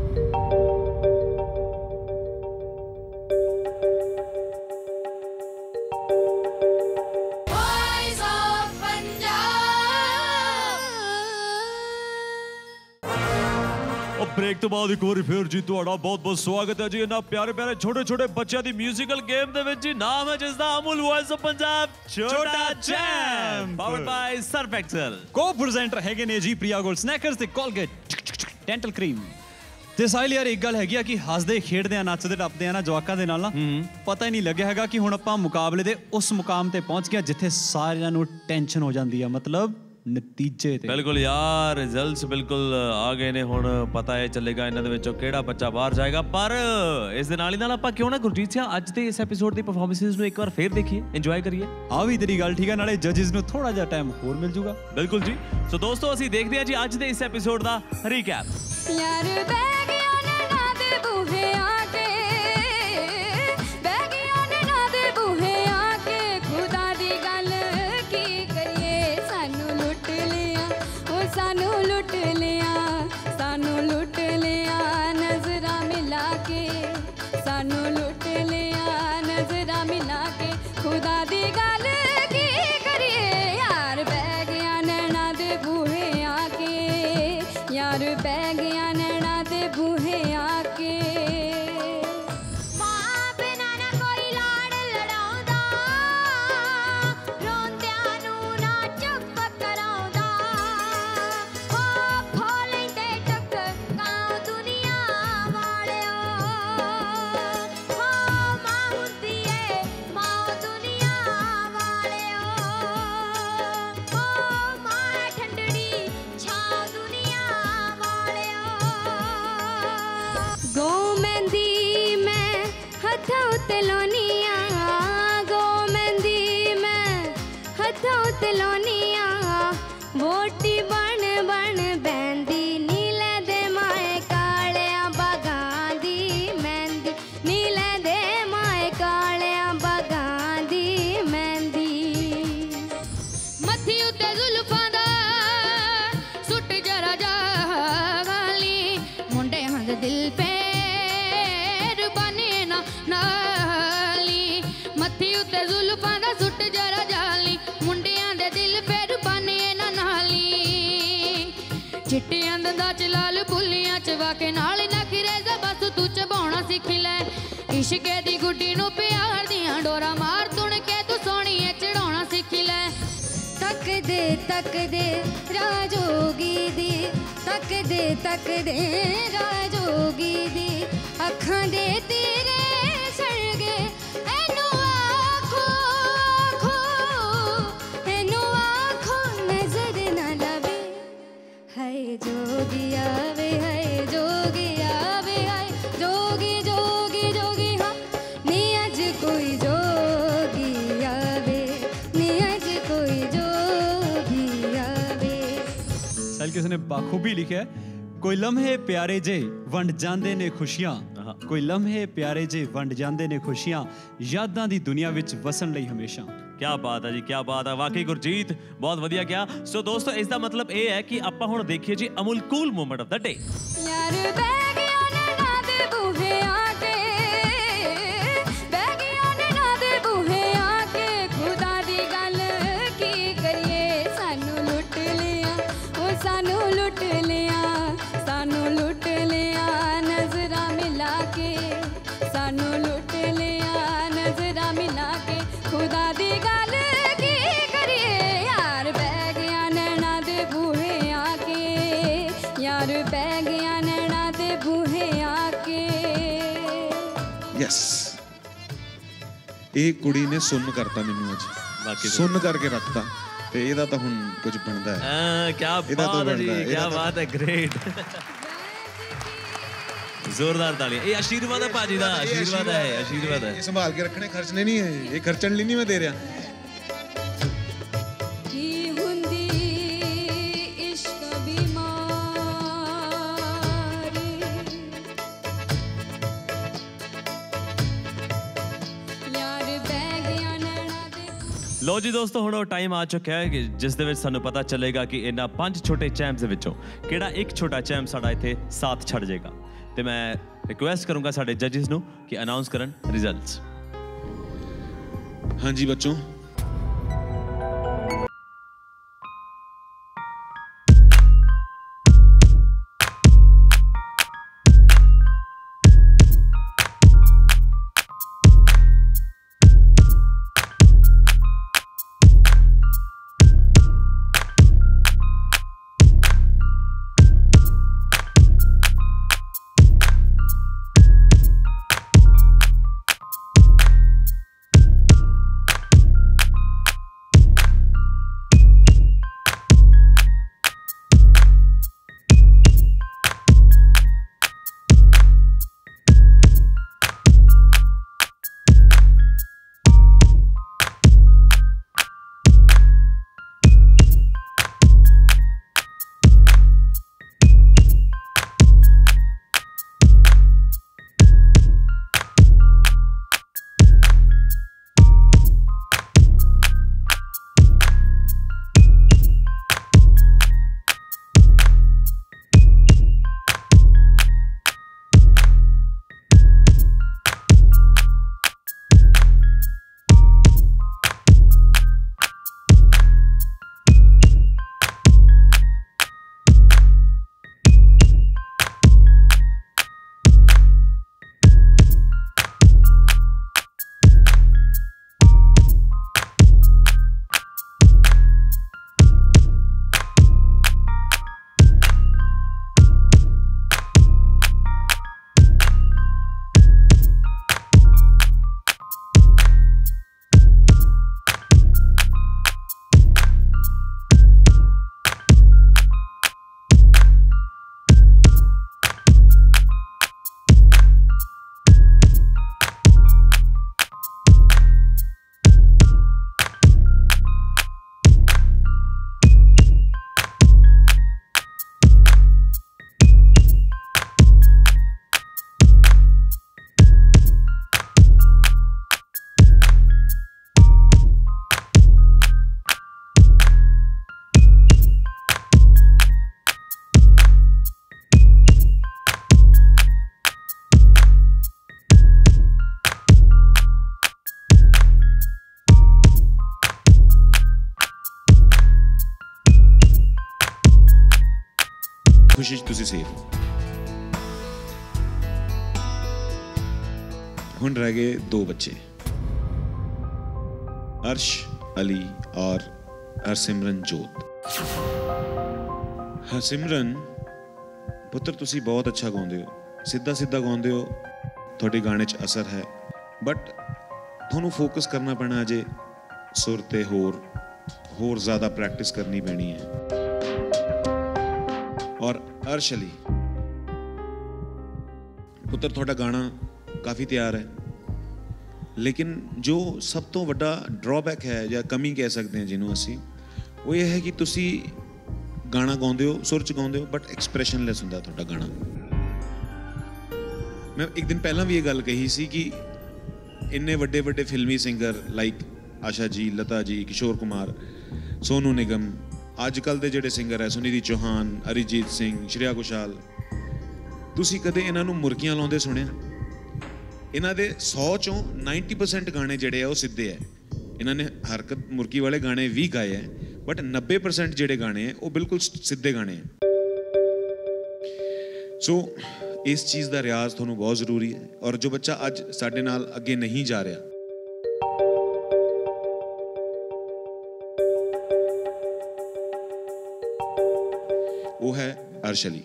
ब्रेक तो बाद एक बार फिर जी ਤੁਹਾਡਾ ਬਹੁਤ ਬਹੁਤ ਸਵਾਗਤ ਹੈ ਜੀ ਇਹਨਾਂ ਪਿਆਰੇ ਪਿਆਰੇ ਛੋਟੇ ਛੋਟੇ ਬੱਚਿਆਂ ਦੀ ਮਿਊਜ਼ੀਕਲ ਗੇਮ ਦੇ ਵਿੱਚ। ਜੀ ਨਾਮ ਹੈ ਜਿਸ ਦਾ Amul voice of Punjab Chhota champ, powered by Surf Excel. Co presenter ਹੈਗੇ ਨੇ ਜੀ ਪ੍ਰਿਆ ਗੋਲਡ ਸਨੈਕਰਸ ਤੇ ਕੋਲਗੇਟ ਡੈਂਟਲ ਕਰੀਮ। ਤੇ ਸਾਹਿਲ ਯਾਰ ਇੱਕ ਗੱਲ ਹੈਗੀ ਆ ਕਿ ਹੱਸਦੇ ਖੇਡਦੇ ਆ ਨੱਚਦੇ ਟੱਪਦੇ ਆ ਨਾ ਜਵਾਕਾਂ ਦੇ ਨਾਲ ਨਾ, ਪਤਾ ਹੀ ਨਹੀਂ ਲੱਗਿਆ ਹੈਗਾ ਕਿ ਹੁਣ ਆਪਾਂ ਮੁਕਾਬਲੇ ਦੇ ਉਸ ਮੁਕਾਮ ਤੇ ਪਹੁੰਚ ਗਏ ਜਿੱਥੇ ਸਾਰਿਆਂ ਨੂੰ ਟੈਨਸ਼ਨ ਹੋ ਜਾਂਦੀ ਆ, ਮਤਲਬ ਨਤੀਜੇ ਤੇ। ਬਿਲਕੁਲ ਯਾਰ, ਰਿਜ਼ਲਟਸ ਬਿਲਕੁਲ ਆ ਗਏ ਨੇ, ਹੁਣ ਪਤਾ ਹੈ ਚੱਲੇਗਾ ਇਹਨਾਂ ਦੇ ਵਿੱਚੋਂ ਕਿਹੜਾ ਬੱਚਾ ਬਾਹਰ ਜਾਏਗਾ। ਪਰ ਇਸ ਦੇ ਨਾਲ ਹੀ ਨਾਲ ਆਪਾਂ ਕਿਉਂ ਨਾ ਗੁਰਜੀਤ ਸਿੰਘ ਅੱਜ ਦੇ ਇਸ ਐਪੀਸੋਡ ਦੀ ਪਰਫਾਰਮੈਂਸਿਸ ਨੂੰ ਇੱਕ ਵਾਰ ਫੇਰ ਦੇਖੀਏ, ਇੰਜੋਏ ਕਰੀਏ। ਆ ਵੀ ਤੇਰੀ ਗੱਲ ਠੀਕ ਹੈ, ਨਾਲੇ ਜੱਜਿਸ ਨੂੰ ਥੋੜਾ ਜਿਹਾ ਟਾਈਮ ਹੋਰ ਮਿਲ ਜੂਗਾ। ਬਿਲਕੁਲ ਜੀ। ਸੋ ਦੋਸਤੋ ਅਸੀਂ ਦੇਖਦੇ ਹਾਂ ਜੀ ਅੱਜ ਦੇ ਇਸ ਐਪੀਸੋਡ ਦਾ ਰੀਕੈਪ। ਯਾਰ ਬਹਿ ਗਿਆ ਨੈਣਾ ਦੇ ਬੂਹੇ ਆ ਕੇ, ਬਹਿ ਗਿਆ ਨੈਣਾ ਦੇ ਬੂਹੇ ਆ ਕੇ, ਖੁਦਾ ਦੀ ਗੱਲ ਕੀ ਕਰੀਏ, ਸਾਨੂੰ ਲੁੱਟ ਲਿਆ ਉਹ ਸਾਨੂੰ ਲੁੱਟ ਲਿਆ, ਸਾਨੂੰ ਲੁੱਟ ਲਿਆ ਨਜ਼ਰਾਂ ਮਿਲਾ ਕੇ, ਸਾਨੂੰ ਲੁੱਟ ਲਿਆ ਨਜ਼ਰਾਂ ਮਿਲਾ ਕੇ, ਖੁਦਾ ਦੀ ਗੱਲ ਕੀ ਕਰੀਏ। ਯਾਰ ਬਹਿ ਗਿਆ ਨੈਣਾ ਦੇ ਬੂਹੇ ਆ ਕੇ, ਯਾਰ ਬਹਿ ਗਿਆ ਨੈਣਾ ਦੇ ਬੂਹੇ ਆ ਕੇ। ਮਾਂ ਬਿਨਾਂ ਨਾ ਕੋਈ ਲਾਡ ਲੜਾਉਂਦਾ, ਰੋਂਦਿਆਂ ਨੂੰ ਨਾ ਚੁੱਪ ਕਰਾਉਂਦਾ, ਹੋ ਖੋ ਲੈਂਦੇ ਟੱਕਰਾਂ ਦੁਨੀਆ ਵਾਲਿਓ, ਹੋ ਮਾਂ ਹੁੰਦੀ ਏ ਮਾਂ ਦੁਨੀਆ ਵਾਲਿਓ, ਹੋ ਮਾਂ ਠੰਡੜੀ ਛਾਂ ਦੁਨੀਆ ਵਾਲਿਓ। ਗੋ ਮਹਿੰਦੀ ਮੈਂ ਹੱਥਾਂ ਉੱਤੇ ਲਾਉਣੀ ਆ, ਗੋ ਮਹਿੰਦੀ ਮੈਂ ਹੱਥਾਂ ਉੱਤੇ ਲਾਉਣੀ ਆ, ਵੋਟੀ ਬਣ ਬਣ ਬਹਿੰਦੀ ਨੀਲੇ ਦੇ ਮਾਏ ਕਾਲਿਆਂ ਬਾਗਾਂ ਦੀ ਮਹਿੰਦੀ, ਨੀਲੇ ਦੇ ਮਾਏ ਕਾਲਿਆਂ ਬਾਗਾਂ ਦੀ ਮਹਿੰਦੀ। ਮੱਥੀ ਉੱਤੇ ਜ਼ੁਲਫਾਂ ਦਾ ਸੁੱਟ ਜਰਾ ਜਾਲੀ, ਮੁੰਡਿਆਂ ਦੇ ਦਿਲ ਪੇਰ ਬਣੇ ਨਾ ਨਾਲੀ, ਮੱਥੀ ਉੱਤੇ ਜ਼ੁਲਫਾਂ ਦਾ ਸੁੱਟ ਜਰਾ ਜਾਲੀ, ਮੁੰਡਿਆਂ ਦੇ ਦਿਲ ਪੇਰ ਬਣੇ ਨਾ ਨਾਲੀ। ਚਿੱਟੀਆਂ ਦੰਦਾਂ ਚ ਲਾਲ ਬੁੱਲੀਆਂ ਚ ਵਾਕੇ ਨਾਲ ਨਖਰੇ ਦਾ ਬਸ ਤੂੰ ਚਬਾਉਣਾ ਸਿੱਖ ਲੈ, ਇਸ਼ਕੇ ਦੀ ਗੁੱਡੀ ਨੂੰ ਪਿਆਰ ਦੀਆਂ ਡੋਰਾ ਮਾਰ ਤੁਣ ਕੇ ਤੂੰ ਸੋਹਣੀਏ ਚੜਾਉਣਾ ਸਿੱਖ ਲੈ। ਤੱਕਦੇ ਤੱਕਦੇ ਰਾਜੋਗੀ ਦੀ, ਤੱਕਦੇ ਤੱਕਦੇ ਰਾਜੋਗੀ ਦੀ, ਅੱਖਾਂ ਦੇ ਤੇਰੇ ਸੜ ਗਏ ਇਹਨੂੰ ਆਖੋ ਆਖੋ शायद किसी ने बाखूबी लिखा है, कोई लम्हे प्यारे जे वंड जांदे ने खुशियां, कोई लम्हे प्यारे जे वंड जांदे ने खुशियां, यादां दी दुनिया विच वसन लई हमेशा। क्या बात है जी, क्या बात है, वाकई गुरजीत बहुत वधिया क्या। सो दोस्तों इसका मतलब ये है कि आपां हुण देखिए जी Amul cool moment of the day. यार बह गया नैना दे बूहे आके, बह गया नैना दे बूहे आके, खुदा दी गल की करिए, सानू लुट लिया ओ सानू लुट लिया, सानू लुट लिया नजरा मिला के, सानू लुट लिया नजरा मिला के, खुदा दी गल की करिए, यार बह गया नैना दे बूहे आके, यार बह गया नैना दे बूहे आके। यस, ਇਹ ਕੁੜੀ ਨੇ ਸੁਣ ਕਰਤਾ ਮੈਨੂੰ ਅੱਜ, ਬਾਕੀ ਸੁਣ ਕਰਕੇ ਰੱਖਤਾ ਤੇ ਇਹਦਾ ਤਾਂ ਹੁਣ ਕੁਝ ਬਣਦਾ ਹੈ। ਹਾਂ ਕੀ ਬਾਤ ਹੈ ਜੀ, ਕੀ ਬਾਤ ਹੈ, ਗ੍ਰੇਟ, ਜ਼ੋਰਦਾਰ ਤਾਲੀਆਂ। ਇਹ ਆਸ਼ੀਰਵਾਦ ਹੈ ਭਾਜੀ ਦਾ, ਆਸ਼ੀਰਵਾਦ ਹੈ, ਆਸ਼ੀਰਵਾਦ ਹੈ। ਇਹ ਸੰਭਾਲ ਕੇ ਰੱਖਣੇ, ਖਰਚਣੇ ਨਹੀਂ ਹੈ, ਇਹ ਖਰਚਣ ਲਈ ਨਹੀਂ ਮੈਂ ਦੇ ਰਿਹਾ। ਕੀ ਹੁੰਦੀ ਇਸ਼ਕ ਬਿਮਾਰੀ, ਯਾਰ ਬਹਿ ਗਿਆ ਨੈਣਾ ਦੇ। ਲੋ ਜੀ ਦੋਸਤੋ ਹੁਣ ਉਹ ਟਾਈਮ ਆ ਚੁੱਕਿਆ ਹੈ ਕਿ ਜਿਸ ਦੇ ਵਿੱਚ ਸਾਨੂੰ ਪਤਾ ਚੱਲੇਗਾ ਕਿ ਇਹਨਾਂ ਪੰਜ ਛੋਟੇ ਚੈਂਪਸ ਦੇ ਵਿੱਚੋਂ ਕਿਹੜਾ ਇੱਕ ਛੋਟਾ ਚੈਂਪ ਸਾਡਾ ਇੱਥੇ ਸਾਥ ਛੱਡ ਜਾਏਗਾ। ਤੇ ਮੈਂ ਰਿਕੁਐਸਟ ਕਰੂੰਗਾ ਸਾਡੇ ਜੱਜਿਸ ਨੂੰ ਕਿ ਅਨਾਉਂਸ ਕਰਨ ਰਿਜ਼ਲਟਸ। ਹਾਂਜੀ ਬੱਚੋ, ਖੁਸ਼ੀ 'ਚ ਤੁਸੀਂ ਸੇਫ ਹੋ। ਹੁਣ ਰਹਿ ਗਏ ਦੋ ਬੱਚੇ, अर्श अली और हरसिमरन जोत। हरसिमरन पुत्र तुसी बहुत अच्छा गाउंदे हो, सीधा सीधा गाउंदे हो, थोड़े गाने च असर है, बट थोनू फोकस करना पैना अजे सुर ते होर होर ज़्यादा प्रैक्टिस करनी पैनी है। और अर्श अली पुत्र थोड़ा गाना काफ़ी तैयार है, लेकिन जो सब तो वड्डा ड्रॉबैक है या कमी कह सकते हैं जिन्हों असी, वो ये है कि तुसी ਗਾਣਾ ਗਾਉਂਦੇ ਹੋ, ਸੁਰ ਚ ਗਾਉਂਦੇ ਹੋ, ਬਟ ਐਕਸਪ੍ਰੈਸ਼ਨਲੈਸ ਹੁੰਦਾ ਤੁਹਾਡਾ ਗਾਣਾ। ਮੈਂ ਇੱਕ ਦਿਨ ਪਹਿਲਾਂ ਵੀ ਇਹ ਗੱਲ ਕਹੀ ਸੀ ਕਿ ਇੰਨੇ ਵੱਡੇ ਵੱਡੇ ਫਿਲਮੀ ਸਿੰਗਰ ਲਾਈਕ ਆਸ਼ਾ ਜੀ, ਲਤਾ ਜੀ, ਕਿਸ਼ੋਰ ਕੁਮਾਰ, ਸੋਨੂ ਨਿਗਮ, ਅੱਜ ਕੱਲ੍ਹ ਦੇ ਜਿਹੜੇ ਸਿੰਗਰ ਹੈ ਸੁਨੀਧੀ ਚੌਹਾਨ, ਅਰੀਜੀਤ ਸਿੰਘ, ਸ਼੍ਰੇਆ ਘੋਸ਼ਾਲ, ਤੁਸੀਂ ਕਦੇ ਇਹਨਾਂ ਨੂੰ ਮੁਰਕੀਆਂ ਲਾਉਂਦੇ ਸੁਣਿਆ? ਇਹਨਾਂ ਦੇ ਸੌ ਚੋਂ ਨਾਈਂਟੀ ਪਰਸੈਂਟ ਗਾਣੇ ਜਿਹੜੇ ਆ ਉਹ ਸਿੱਧੇ ਹੈ। ਇਹਨਾਂ ਨੇ ਹਰਕਤ ਮੁਰਕੀ ਵਾਲੇ ਗਾਣੇ ਵੀ ਗਾਏ ਹੈ, ਬਟ ਨੱਬੇ ਪਰਸੈਂਟ ਜਿਹੜੇ ਗਾਣੇ ਹੈ ਉਹ ਬਿਲਕੁਲ ਸਿੱਧੇ ਗਾਣੇ ਹੈ। ਸੋ ਇਸ ਚੀਜ਼ ਦਾ ਰਿਆਜ਼ ਤੁਹਾਨੂੰ ਬਹੁਤ ਜ਼ਰੂਰੀ ਹੈ। ਔਰ ਜੋ ਬੱਚਾ ਅੱਜ ਸਾਡੇ ਨਾਲ ਅੱਗੇ ਨਹੀਂ ਜਾ ਰਿਹਾ, ਉਹ ਹੈ ਅਰਸ਼ ਅਲੀ।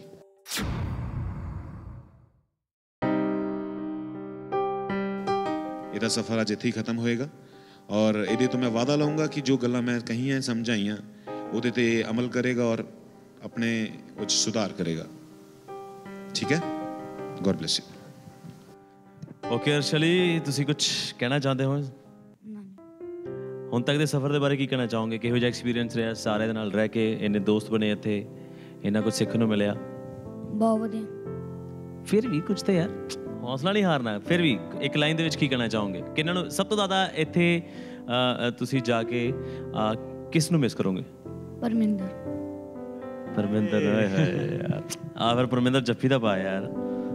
ਇਹਦਾ ਸਫ਼ਰ ਅੱਜ ਇੱਥੇ ਹੀ ਖਤਮ ਹੋਏਗਾ ਔਰ ਇਹਦੇ ਤੋਂ ਮੈਂ ਵਾਅਦਾ ਲਵਾਂਗਾ ਕਿ ਜੋ ਗੱਲਾਂ ਮੈਂ ਕਹੀਆਂ ਸਮਝਾਈਆਂ ਉਹਦੇ ਤੇ ਅਮਲ ਕਰੇਗਾ ਔਰ ਆਪਣੇ ਵਿੱਚ ਸੁਧਾਰ ਕਰੇਗਾ। ਠੀਕ ਹੈ? God bless you. Okay Arsh Ali, ਤੁਸੀਂ ਕੁਝ ਕਹਿਣਾ ਚਾਹੁੰਦੇ ਹੋ? ਹੁਣ ਤੱਕ ਦੇ ਸਫ਼ਰ ਦੇ ਬਾਰੇ ਕੀ ਕਹਿਣਾ ਚਾਹੋਗੇ? ਕਿਹੋ ਜਿਹਾ ਐਕਸਪੀਰੀਅੰਸ ਰਿਹਾ ਸਾਰਿਆਂ ਦੇ ਨਾਲ ਰਹਿ ਕੇ? ਇੰਨੇ ਦੋਸਤ ਬਣੇ ਇੱਥੇ, ਇੰਨਾ ਕੁਝ ਸਿੱਖਣ ਨੂੰ ਮਿਲਿਆ। ਬਹੁਤ ਵਧੀਆ। ਫਿਰ ਵੀ ਕੁਝ ਤਾਂ ਯਾਰ ਹੌਸਲਾ ਨਹੀਂ ਹਾਰਨਾ। ਫਿਰ ਵੀ ਇੱਕ ਲਾਈਨ ਦੇ ਵਿੱਚ ਕੀ ਕਹਿਣਾ ਚਾਹੋਗੇ? ਕਿਹਨਾਂ ਨੂੰ ਸਭ ਤੋਂ ਜ਼ਿਆਦਾ ਇੱਥੇ ਤੁਸੀਂ ਜਾ ਕੇ ਕਿਸ ਨੂੰ ਮਿਸ ਕਰੋਗੇ? ਪਰਮਿੰਦਰ। ਪਰਮਿੰਦਰ ਹੋਏ ਹੋਏ ਯਾਰ, ਆ ਫਿਰ ਪਰਮਿੰਦਰ ਜੱਫੀ ਦਾ ਪਾ ਯਾਰ।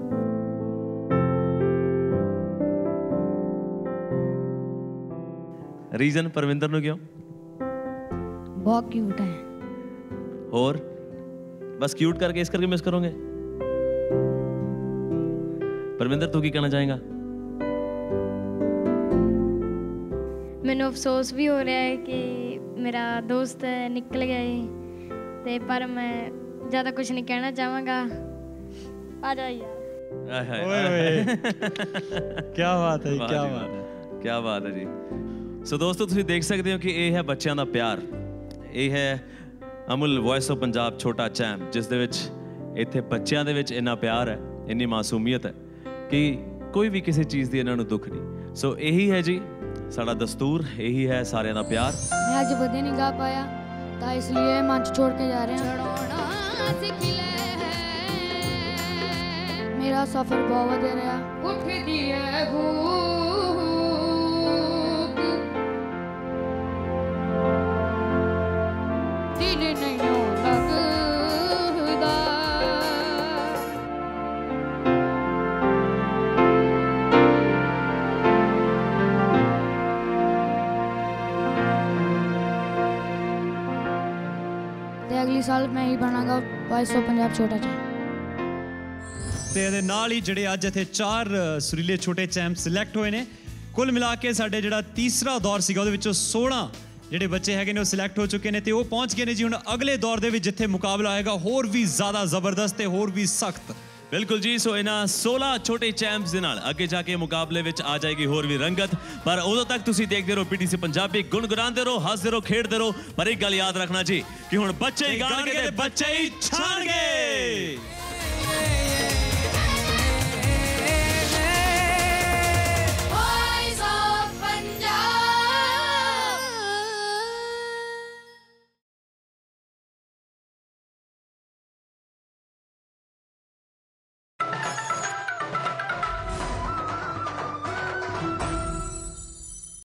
ਰੀਜ਼ਨ ਪਰਮਿੰਦਰ ਨੂੰ ਕਿਉਂ? ਬਹੁਤ ਕਿਊਟ ਹੈ। ਹੋਰ ਬਸ ਕਿਊਟ ਕਰਕੇ ਇਸ ਕਰਕੇ ਮਿਸ ਕਰੋਗੇ? ਪਰਮਿੰਦਰ ਤੂੰ ਕੀ ਕਹਿਣਾ ਚਾਹੇਗਾ? ਮੈਨੂੰ ਅਫਸੋਸ ਵੀ ਹੋ ਰਿਹਾ ਹੈ ਕਿ ਮੇਰਾ ਦੋਸਤ ਨਿਕਲ ਗਿਆ ਹੈ ਤੇ ਪਰ ਮੈਂ ਜ਼ਿਆਦਾ ਕੁਝ ਨਹੀਂ ਕਹਿਣਾ ਚਾਹਾਂਗਾ। ਆ ਜਾ ਯਾਰ। ਓਏ ਓਏ ਕੀ ਬਾਤ ਹੈ, ਕੀ ਬਾਤ ਹੈ, ਕੀ ਬਾਤ ਹੈ ਜੀ। ਸੋ ਦੋਸਤੋ ਤੁਸੀਂ ਦੇਖ ਸਕਦੇ ਹੋ ਕਿ ਇਹ ਹੈ ਬੱਚਿਆਂ ਦਾ ਪਿਆਰ। ਇਹ ਹੈ Amul voice of Punjab Chhota champ, ਜਿਸ ਦੇ ਵਿੱਚ ਇੱਥੇ ਬੱਚਿਆਂ ਦੇ ਵਿੱਚ ਇੰਨਾ ਪਿਆਰ ਹੈ, ਇੰਨੀ ਮਾਸੂਮੀਅਤ ਹੈ ਕਿ ਕੋਈ ਵੀ ਕਿਸੇ ਚੀਜ਼ ਦੀ ਇਹਨਾਂ ਨੂੰ ਦੁੱਖ ਨਹੀਂ। ਸੋ ਇਹੀ ਹੈ ਜੀ ਸਾਡਾ ਦਸਤੂਰ, ਇਹੀ ਹੈ ਸਾਰਿਆਂ ਦਾ ਪਿਆਰ। मैं आज ਵਧੀਆ नहीं गा पाया ਤਾਂ इसलिए मंच छोड़ के जा रहे हैं। मेरा सफर बहुत ਵਧੀਆ ਰਿਹਾ। ਉੱਠਦੀ ਹੈ ਭੂਖ ਦਿਲ ਨਹੀਂ ਲੱਗਦਾ। ਤੇ ਅਗਲੀ ਸਾਲ ਮੈਂ ਹੀ ਬਣਾਂਗਾ voice of Punjab Chhota champ. ਤੇ ਇਹਦੇ ਨਾਲ ਹੀ ਜਿਹੜੇ ਅੱਜ ਇੱਥੇ ਚਾਰ ਸੁਰੀਲੇ ਛੋਟੇ ਚੈਂਪ ਸਿਲੈਕਟ ਹੋਏ ਨੇ, ਕੁੱਲ ਮਿਲਾ ਕੇ ਸਾਡੇ ਜਿਹੜਾ ਤੀਸਰਾ ਦੌਰ ਸੀਗਾ ਉਹਦੇ ਵਿੱਚੋਂ ਸੋਲਾਂ ਜਿਹੜੇ ਬੱਚੇ ਹੈਗੇ ਨੇ ਉਹ ਸਿਲੈਕਟ ਹੋ ਚੁੱਕੇ ਨੇ ਤੇ ਉਹ ਪਹੁੰਚ ਗਏ ਨੇ ਜੀ ਹੁਣ ਅਗਲੇ ਦੌਰ ਦੇ ਵਿੱਚ ਜਿੱਥੇ ਮੁਕਾਬਲਾ ਹੋਏਗਾ ਹੋਰ ਵੀ ਜ਼ਿਆਦਾ ਜ਼ਬਰਦਸਤ ਤੇ ਹੋਰ ਵੀ ਸਖਤ। ਬਿਲਕੁਲ ਜੀ। ਸੋ ਇਹਨਾਂ ਸੋਲਾਂ ਛੋਟੇ ਚੈਂਪਸ ਦੇ ਨਾਲ ਅੱਗੇ ਜਾ ਕੇ ਮੁਕਾਬਲੇ ਵਿੱਚ ਆ ਜਾਏਗੀ ਹੋਰ ਵੀ ਰੰਗਤ। ਪਰ ਉਦੋਂ ਤੱਕ ਤੁਸੀਂ ਦੇਖਦੇ ਰਹੋ ਪੀਟੀਸੀ ਪੰਜਾਬੀ, ਗੁਣਗੁਣਾਉਂਦੇ ਰਹੋ, ਹੱਸਦੇ ਰਹੋ, ਖੇਡਦੇ ਰਹੋ। ਪਰ ਇੱਕ ਗੱਲ ਯਾਦ ਰੱਖਣਾ ਜੀ ਕਿ ਹੁਣ ਬੱਚੇ ਹੀ ਗਾਣਗੇ ਤੇ ਬੱਚੇ ਹੀ ਛਾਣਗੇ।